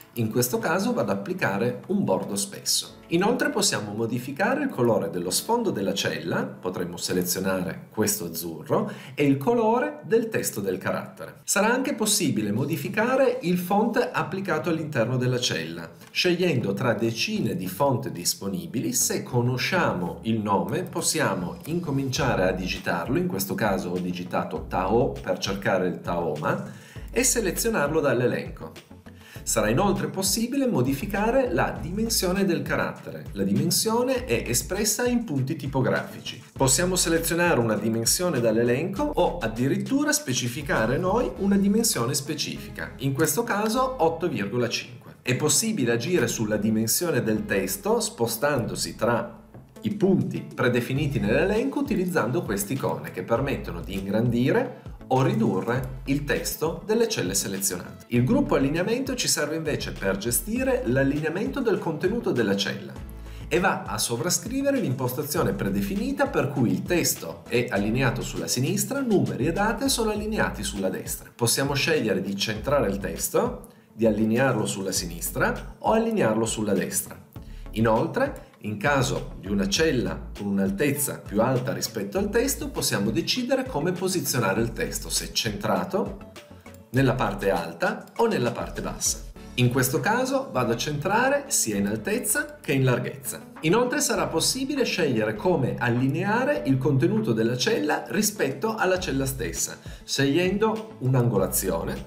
In questo caso vado ad applicare un bordo spesso. Inoltre possiamo modificare il colore dello sfondo della cella, potremmo selezionare questo azzurro, e il colore del testo del carattere. Sarà anche possibile modificare il font applicato all'interno della cella, scegliendo tra decine di font disponibili. Se conosciamo il nome possiamo incominciare a digitarlo, in questo caso ho digitato Tao per cercare il Taoma, e selezionarlo dall'elenco. Sarà inoltre possibile modificare la dimensione del carattere. La dimensione è espressa in punti tipografici. Possiamo selezionare una dimensione dall'elenco o addirittura specificare noi una dimensione specifica, in questo caso 8,5. È possibile agire sulla dimensione del testo spostandosi tra i punti predefiniti nell'elenco utilizzando queste icone che permettono di ingrandire o ridurre il testo delle celle selezionate. Il gruppo allineamento ci serve invece per gestire l'allineamento del contenuto della cella e va a sovrascrivere l'impostazione predefinita per cui il testo è allineato sulla sinistra, numeri e date sono allineati sulla destra. Possiamo scegliere di centrare il testo, di allinearlo sulla sinistra o allinearlo sulla destra. Inoltre, in caso di una cella con un'altezza più alta rispetto al testo, possiamo decidere come posizionare il testo, se centrato, nella parte alta o nella parte bassa. In questo caso vado a centrare sia in altezza che in larghezza. Inoltre sarà possibile scegliere come allineare il contenuto della cella rispetto alla cella stessa, scegliendo un'angolazione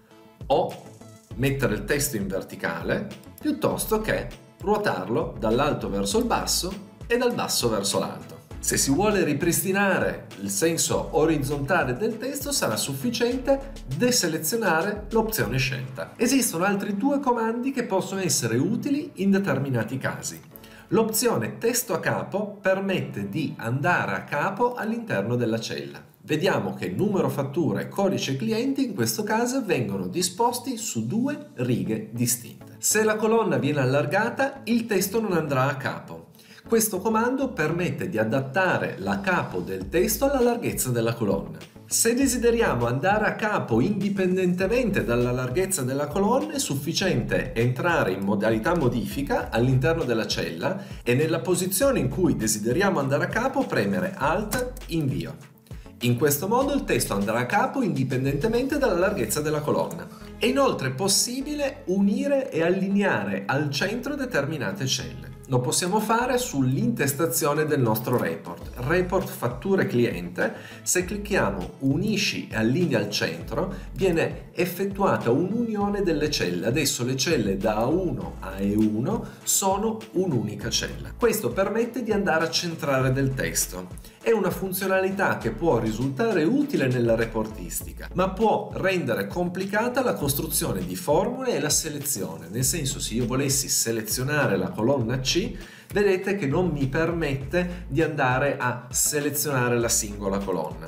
o mettere il testo in verticale piuttosto che ruotarlo dall'alto verso il basso e dal basso verso l'alto. Se si vuole ripristinare il senso orizzontale del testo sarà sufficiente deselezionare l'opzione scelta. Esistono altri due comandi che possono essere utili in determinati casi. L'opzione testo a capo permette di andare a capo all'interno della cella. Vediamo che numero fattura e codice cliente in questo caso vengono disposti su due righe distinte. Se la colonna viene allargata, il testo non andrà a capo. Questo comando permette di adattare la capo del testo alla larghezza della colonna. Se desideriamo andare a capo indipendentemente dalla larghezza della colonna, è sufficiente entrare in modalità modifica all'interno della cella e nella posizione in cui desideriamo andare a capo premere Alt Invio. In questo modo il testo andrà a capo indipendentemente dalla larghezza della colonna. È inoltre possibile unire e allineare al centro determinate celle. Lo possiamo fare sull'intestazione del nostro report fatture cliente. Se clicchiamo unisci e allinea al centro, viene effettuata un'unione delle celle. Adesso le celle da A1 a E1 sono un'unica cella. Questo permette di andare a centrare del testo. È una funzionalità che può risultare utile nella reportistica, ma può rendere complicata la costruzione di formule e la selezione. Nel senso, se io volessi selezionare la colonna C, vedete che non mi permette di andare a selezionare la singola colonna.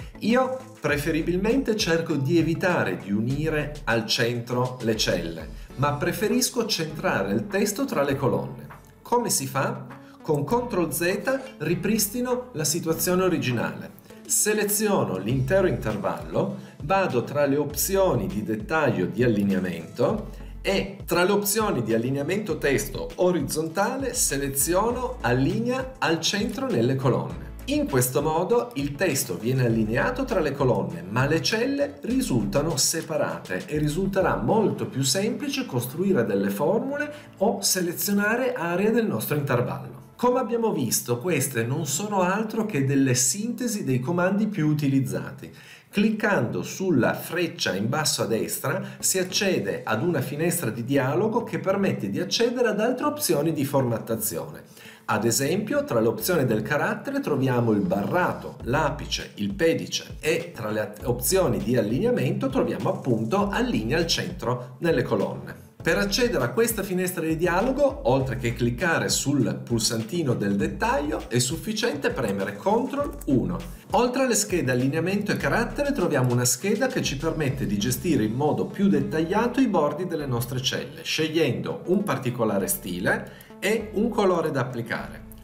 Io preferibilmente cerco di evitare di unire al centro le celle, ma preferisco centrare il testo tra le colonne. Come si fa? Con CTRL Z ripristino la situazione originale. Seleziono l'intero intervallo, vado tra le opzioni di dettaglio di allineamento e tra le opzioni di allineamento testo orizzontale seleziono allinea al centro nelle colonne. In questo modo il testo viene allineato tra le colonne, ma le celle risultano separate e risulterà molto più semplice costruire delle formule o selezionare aree del nostro intervallo. Come abbiamo visto, queste non sono altro che delle sintesi dei comandi più utilizzati. Cliccando sulla freccia in basso a destra si accede ad una finestra di dialogo che permette di accedere ad altre opzioni di formattazione. Ad esempio, tra le opzioni del carattere troviamo il barrato, l'apice, il pedice e tra le opzioni di allineamento troviamo appunto allinea al centro nelle colonne. Per accedere a questa finestra di dialogo, oltre che cliccare sul pulsantino del dettaglio, è sufficiente premere CTRL 1. Oltre alle schede allineamento e carattere troviamo una scheda che ci permette di gestire in modo più dettagliato i bordi delle nostre celle, scegliendo un particolare stile e un colore da applicare.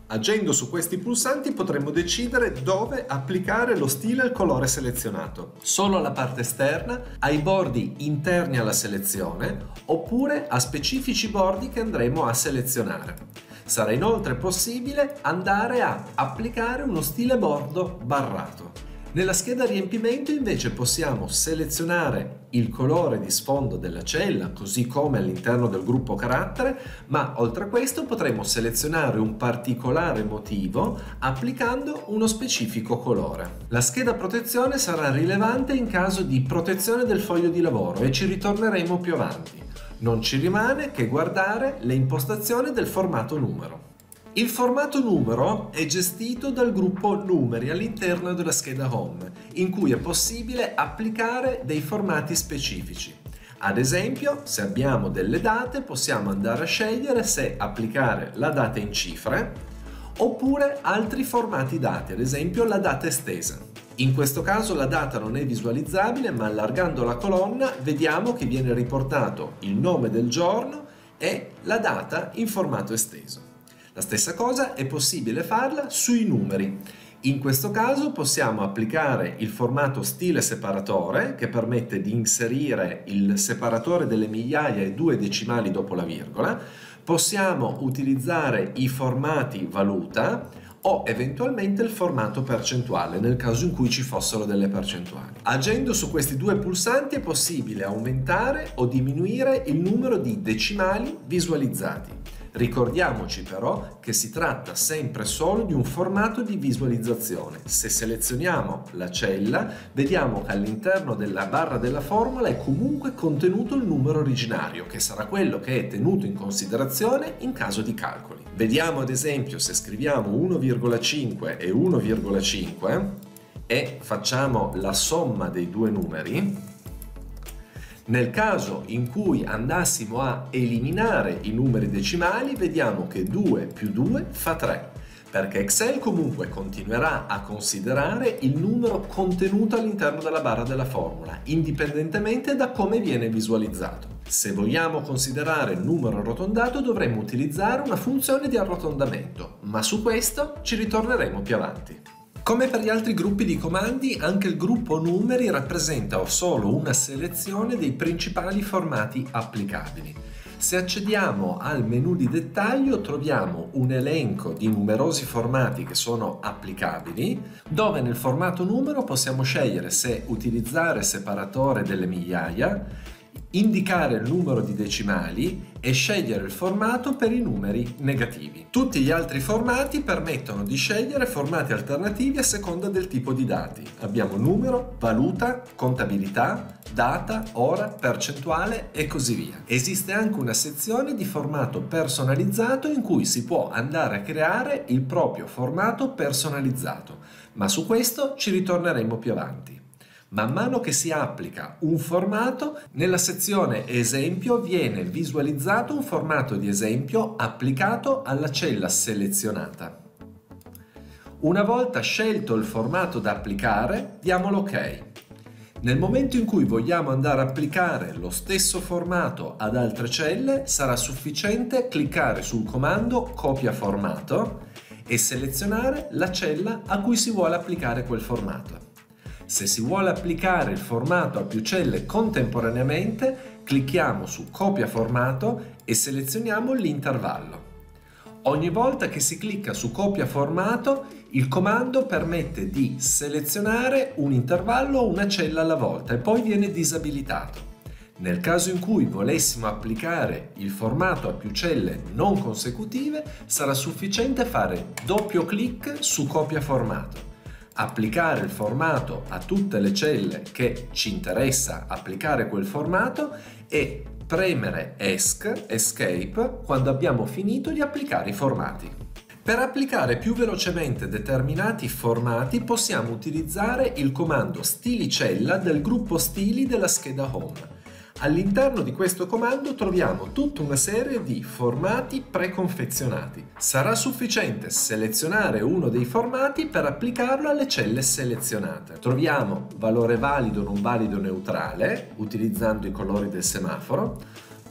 Agendo su questi pulsanti potremo decidere dove applicare lo stile al colore selezionato. Solo alla parte esterna, ai bordi interni alla selezione, oppure a specifici bordi che andremo a selezionare. Sarà inoltre possibile andare a applicare uno stile bordo barrato. Nella scheda riempimento invece possiamo selezionare il colore di sfondo della cella, così come all'interno del gruppo carattere, ma oltre a questo potremo selezionare un particolare motivo applicando uno specifico colore. La scheda protezione sarà rilevante in caso di protezione del foglio di lavoro e ci ritorneremo più avanti. Non ci rimane che guardare le impostazioni del formato numero. Il formato numero è gestito dal gruppo numeri all'interno della scheda Home, in cui è possibile applicare dei formati specifici. Ad esempio, se abbiamo delle date, possiamo andare a scegliere se applicare la data in cifre oppure altri formati dati, ad esempio la data estesa. In questo caso la data non è visualizzabile, ma allargando la colonna vediamo che viene riportato il nome del giorno e la data in formato esteso. La stessa cosa è possibile farla sui numeri. In questo caso possiamo applicare il formato stile separatore, che permette di inserire il separatore delle migliaia e 2 decimali dopo la virgola. Possiamo utilizzare i formati valuta o eventualmente il formato percentuale nel caso in cui ci fossero delle percentuali. Agendo su questi due pulsanti è possibile aumentare o diminuire il numero di decimali visualizzati. Ricordiamoci però che si tratta sempre solo di un formato di visualizzazione. Se selezioniamo la cella, vediamo che all'interno della barra della formula è comunque contenuto il numero originario, che sarà quello che è tenuto in considerazione in caso di calcoli. Vediamo ad esempio se scriviamo 1,5 e 1,5 e facciamo la somma dei due numeri. Nel caso in cui andassimo a eliminare i numeri decimali, vediamo che 2 più 2 fa 3, perché Excel comunque continuerà a considerare il numero contenuto all'interno della barra della formula, indipendentemente da come viene visualizzato. Se vogliamo considerare il numero arrotondato, dovremmo utilizzare una funzione di arrotondamento, ma su questo ci ritorneremo più avanti. Come per gli altri gruppi di comandi, anche il gruppo numeri rappresenta solo una selezione dei principali formati applicabili. Se accediamo al menu di dettaglio troviamo un elenco di numerosi formati che sono applicabili, dove nel formato numero possiamo scegliere se utilizzare separatore delle migliaia, indicare il numero di decimali e scegliere il formato per i numeri negativi. Tutti gli altri formati permettono di scegliere formati alternativi a seconda del tipo di dati. Abbiamo numero, valuta, contabilità, data, ora, percentuale e così via. Esiste anche una sezione di formato personalizzato in cui si può andare a creare il proprio formato personalizzato, ma su questo ci ritorneremo più avanti. Man mano che si applica un formato, nella sezione esempio viene visualizzato un formato di esempio applicato alla cella selezionata. Una volta scelto il formato da applicare, diamo l'ok. Nel momento in cui vogliamo andare a applicare lo stesso formato ad altre celle, sarà sufficiente cliccare sul comando copia formato e selezionare la cella a cui si vuole applicare quel formato. Se si vuole applicare il formato a più celle contemporaneamente, clicchiamo su copia formato e selezioniamo l'intervallo. Ogni volta che si clicca su copia formato, il comando permette di selezionare un intervallo o una cella alla volta e poi viene disabilitato. Nel caso in cui volessimo applicare il formato a più celle non consecutive, sarà sufficiente fare doppio clic su copia formato. Applicare il formato a tutte le celle che ci interessa applicare quel formato e premere Escape quando abbiamo finito di applicare i formati. Per applicare più velocemente determinati formati possiamo utilizzare il comando stilicella del gruppo stili della scheda Home. All'interno di questo comando troviamo tutta una serie di formati preconfezionati. Sarà sufficiente selezionare uno dei formati per applicarlo alle celle selezionate. Troviamo valore valido, non valido, neutrale, utilizzando i colori del semaforo.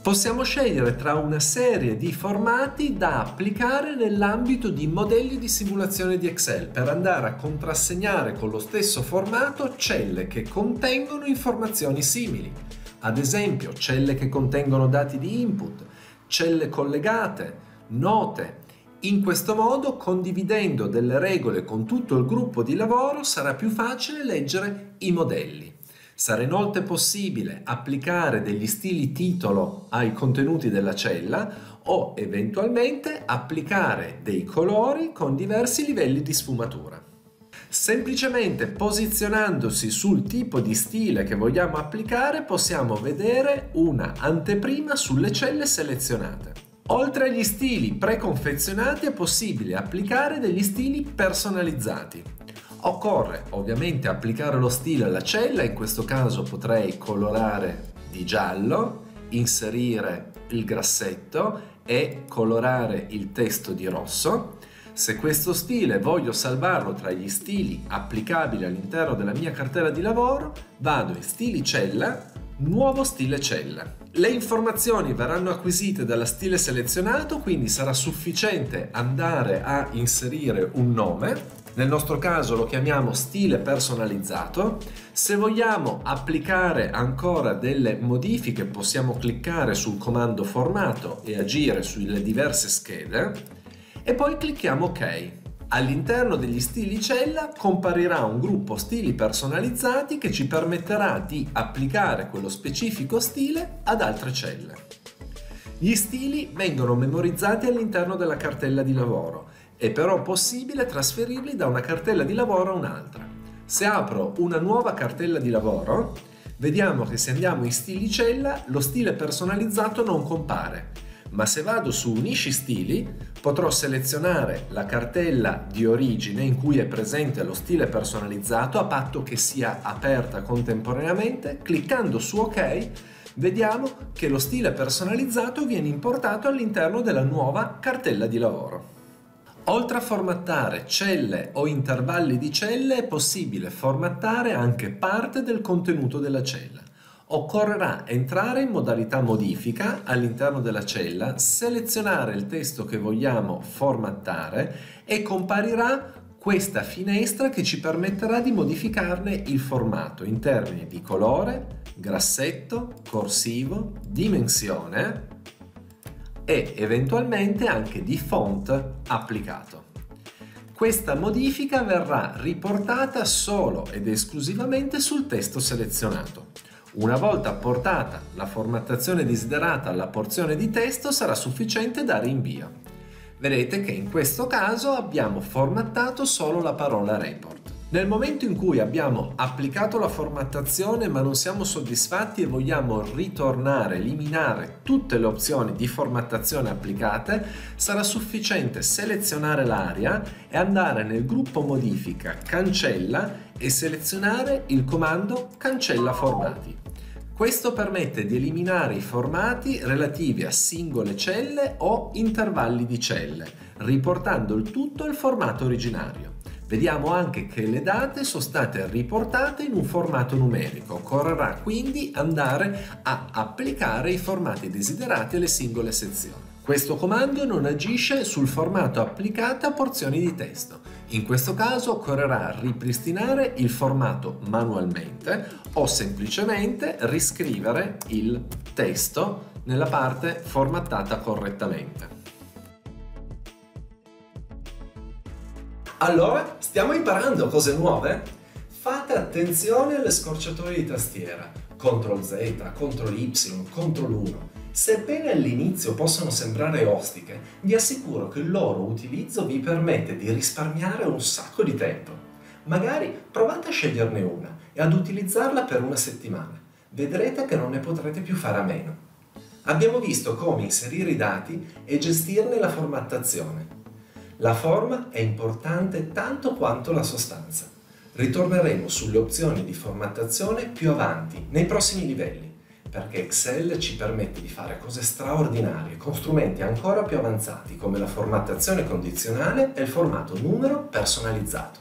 Possiamo scegliere tra una serie di formati da applicare nell'ambito di modelli di simulazione di Excel per andare a contrassegnare con lo stesso formato celle che contengono informazioni simili. Ad esempio, celle che contengono dati di input, celle collegate, note. In questo modo, condividendo delle regole con tutto il gruppo di lavoro, sarà più facile leggere i modelli. Sarà inoltre possibile applicare degli stili titolo ai contenuti della cella o eventualmente applicare dei colori con diversi livelli di sfumatura. Semplicemente posizionandosi sul tipo di stile che vogliamo applicare possiamo vedere una anteprima sulle celle selezionate. Oltre agli stili preconfezionati è possibile applicare degli stili personalizzati. Occorre ovviamente applicare lo stile alla cella, in questo caso potrei colorare di giallo, inserire il grassetto e colorare il testo di rosso. Se questo stile voglio salvarlo tra gli stili applicabili all'interno della mia cartella di lavoro, vado in stili cella, nuovo stile cella. Le informazioni verranno acquisite dalla stile selezionato, quindi sarà sufficiente andare a inserire un nome. Nel nostro caso lo chiamiamo stile personalizzato. Se vogliamo applicare ancora delle modifiche possiamo cliccare sul comando formato e agire sulle diverse schede e poi clicchiamo OK. All'interno degli stili cella comparirà un gruppo stili personalizzati che ci permetterà di applicare quello specifico stile ad altre celle. Gli stili vengono memorizzati all'interno della cartella di lavoro. È però possibile trasferirli da una cartella di lavoro a un'altra. Se apro una nuova cartella di lavoro, vediamo che se andiamo in stili cella, lo stile personalizzato non compare, ma se vado su Unisci stili, potrò selezionare la cartella di origine in cui è presente lo stile personalizzato a patto che sia aperta contemporaneamente. Cliccando su OK, vediamo che lo stile personalizzato viene importato all'interno della nuova cartella di lavoro. Oltre a formattare celle o intervalli di celle, è possibile formattare anche parte del contenuto della cella. Occorrerà entrare in modalità modifica all'interno della cella, selezionare il testo che vogliamo formattare e comparirà questa finestra che ci permetterà di modificarne il formato in termini di colore, grassetto, corsivo, dimensione e eventualmente anche di font applicato. Questa modifica verrà riportata solo ed esclusivamente sul testo selezionato. Una volta apportata la formattazione desiderata alla porzione di testo sarà sufficiente dare invio. Vedete che in questo caso abbiamo formattato solo la parola report. Nel momento in cui abbiamo applicato la formattazione ma non siamo soddisfatti e vogliamo ritornare, eliminare tutte le opzioni di formattazione applicate, sarà sufficiente selezionare l'area e andare nel gruppo modifica cancella e selezionare il comando cancella formati. Questo permette di eliminare i formati relativi a singole celle o intervalli di celle, riportando il tutto al formato originario. Vediamo anche che le date sono state riportate in un formato numerico. Occorrerà quindi andare a applicare i formati desiderati alle singole sezioni. Questo comando non agisce sul formato applicato a porzioni di testo. In questo caso occorrerà ripristinare il formato manualmente o semplicemente riscrivere il testo nella parte formattata correttamente. Allora, stiamo imparando cose nuove? Fate attenzione alle scorciatoie di tastiera. CTRL Z, CTRL Y, CTRL 1. Sebbene all'inizio possano sembrare ostiche, vi assicuro che il loro utilizzo vi permette di risparmiare un sacco di tempo. Magari provate a sceglierne una e ad utilizzarla per una settimana. Vedrete che non ne potrete più fare a meno. Abbiamo visto come inserire i dati e gestirne la formattazione. La forma è importante tanto quanto la sostanza. Ritorneremo sulle opzioni di formattazione più avanti, nei prossimi livelli, perché Excel ci permette di fare cose straordinarie con strumenti ancora più avanzati come la formattazione condizionale e il formato numero personalizzato.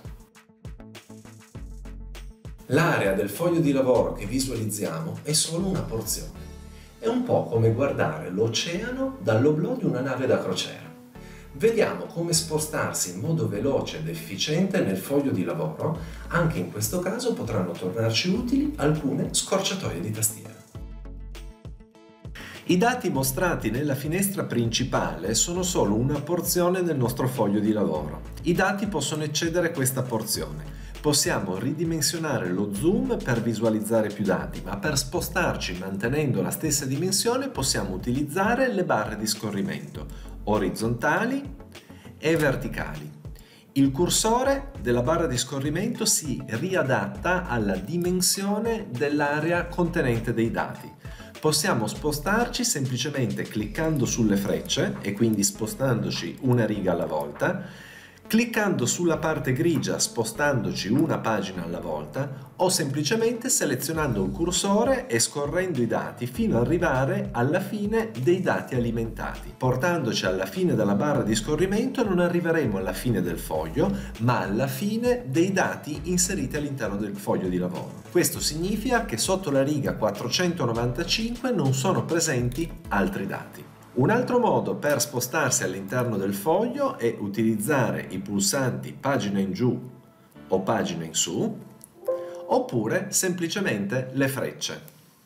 L'area del foglio di lavoro che visualizziamo è solo una porzione. È un po' come guardare l'oceano dall'oblò di una nave da crociera. Vediamo come spostarsi in modo veloce ed efficiente nel foglio di lavoro. Anche in questo caso potranno tornarci utili alcune scorciatoie di tastiera. I dati mostrati nella finestra principale sono solo una porzione del nostro foglio di lavoro. I dati possono eccedere questa porzione. Possiamo ridimensionare lo zoom per visualizzare più dati, ma per spostarci mantenendo la stessa dimensione possiamo utilizzare le barre di scorrimento orizzontali e verticali. Il cursore della barra di scorrimento si riadatta alla dimensione dell'area contenente dei dati. Possiamo spostarci semplicemente cliccando sulle frecce e quindi spostandoci una riga alla volta, cliccando sulla parte grigia spostandoci una pagina alla volta o semplicemente selezionando il cursore e scorrendo i dati fino ad arrivare alla fine dei dati alimentati. Portandoci alla fine della barra di scorrimento non arriveremo alla fine del foglio, ma alla fine dei dati inseriti all'interno del foglio di lavoro. Questo significa che sotto la riga 495 non sono presenti altri dati. Un altro modo per spostarsi all'interno del foglio è utilizzare i pulsanti pagina in giù o pagina in su, oppure semplicemente le frecce.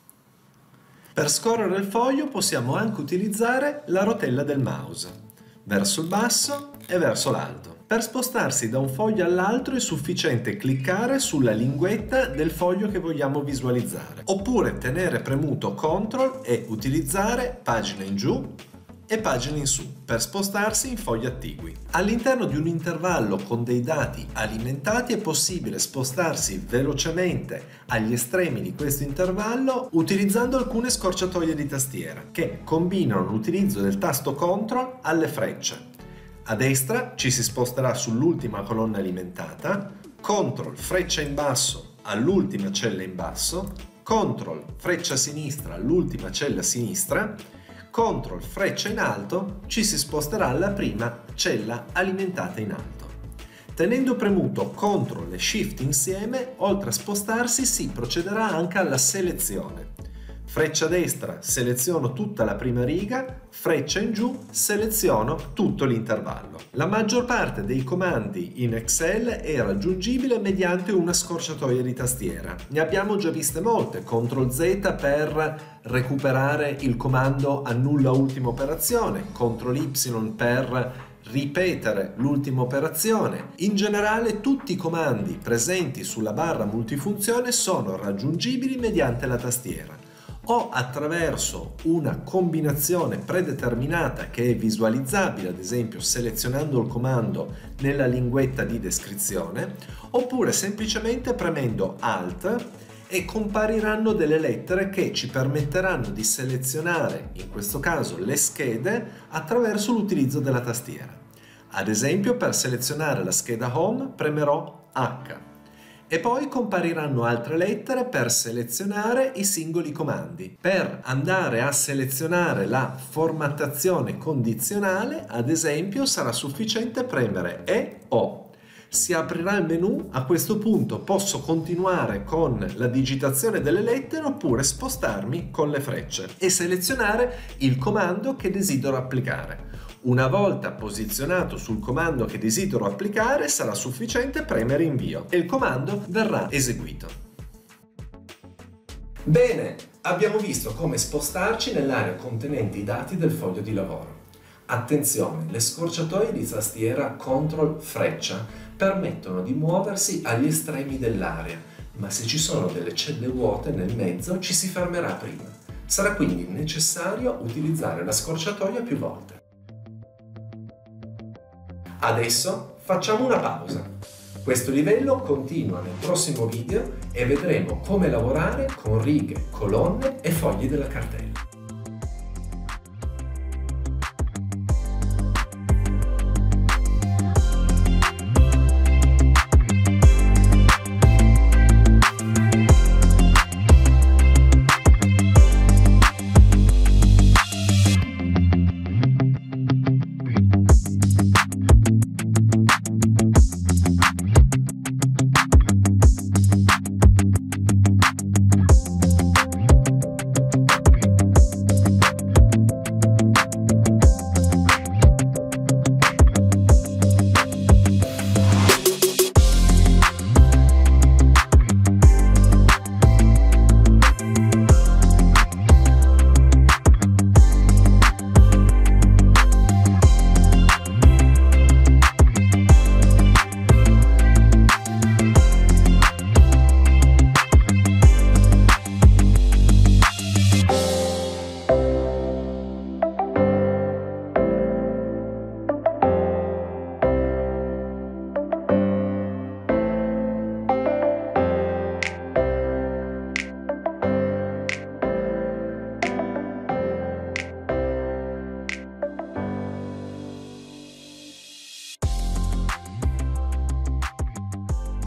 Per scorrere il foglio possiamo anche utilizzare la rotella del mouse, verso il basso e verso l'alto. Per spostarsi da un foglio all'altro è sufficiente cliccare sulla linguetta del foglio che vogliamo visualizzare, oppure tenere premuto CTRL e utilizzare pagina in giù e pagina in su per spostarsi in fogli attigui. All'interno di un intervallo con dei dati alimentati è possibile spostarsi velocemente agli estremi di questo intervallo utilizzando alcune scorciatoie di tastiera che combinano l'utilizzo del tasto CTRL alle frecce. A destra ci si sposterà sull'ultima colonna alimentata, CTRL freccia in basso all'ultima cella in basso, CTRL freccia a sinistra all'ultima cella a sinistra, CTRL freccia in alto ci si sposterà alla prima cella alimentata in alto. Tenendo premuto CTRL e SHIFT insieme, oltre a spostarsi si procederà anche alla selezione. Freccia a destra seleziono tutta la prima riga, freccia in giù seleziono tutto l'intervallo. La maggior parte dei comandi in Excel è raggiungibile mediante una scorciatoia di tastiera. Ne abbiamo già viste molte, CTRL Z per recuperare il comando annulla ultima operazione, CTRL Y per ripetere l'ultima operazione. In generale tutti i comandi presenti sulla barra multifunzione sono raggiungibili mediante la tastiera o attraverso una combinazione predeterminata che è visualizzabile, ad esempio selezionando il comando nella linguetta di descrizione, oppure semplicemente premendo Alt e compariranno delle lettere che ci permetteranno di selezionare, in questo caso, le schede attraverso l'utilizzo della tastiera. Ad esempio, per selezionare la scheda Home premerò H. E poi compariranno altre lettere per selezionare i singoli comandi. Per andare a selezionare la formattazione condizionale, ad esempio, sarà sufficiente premere E O. Si aprirà il menu, a questo punto posso continuare con la digitazione delle lettere oppure spostarmi con le frecce e selezionare il comando che desidero applicare. Una volta posizionato sul comando che desidero applicare sarà sufficiente premere invio e il comando verrà eseguito. Bene, abbiamo visto come spostarci nell'area contenente i dati del foglio di lavoro. Attenzione, le scorciatoie di tastiera CTRL freccia permettono di muoversi agli estremi dell'area, ma se ci sono delle celle vuote nel mezzo ci si fermerà prima. Sarà quindi necessario utilizzare la scorciatoia più volte. Adesso facciamo una pausa. Questo livello continua nel prossimo video e vedremo come lavorare con righe, colonne e fogli della cartella.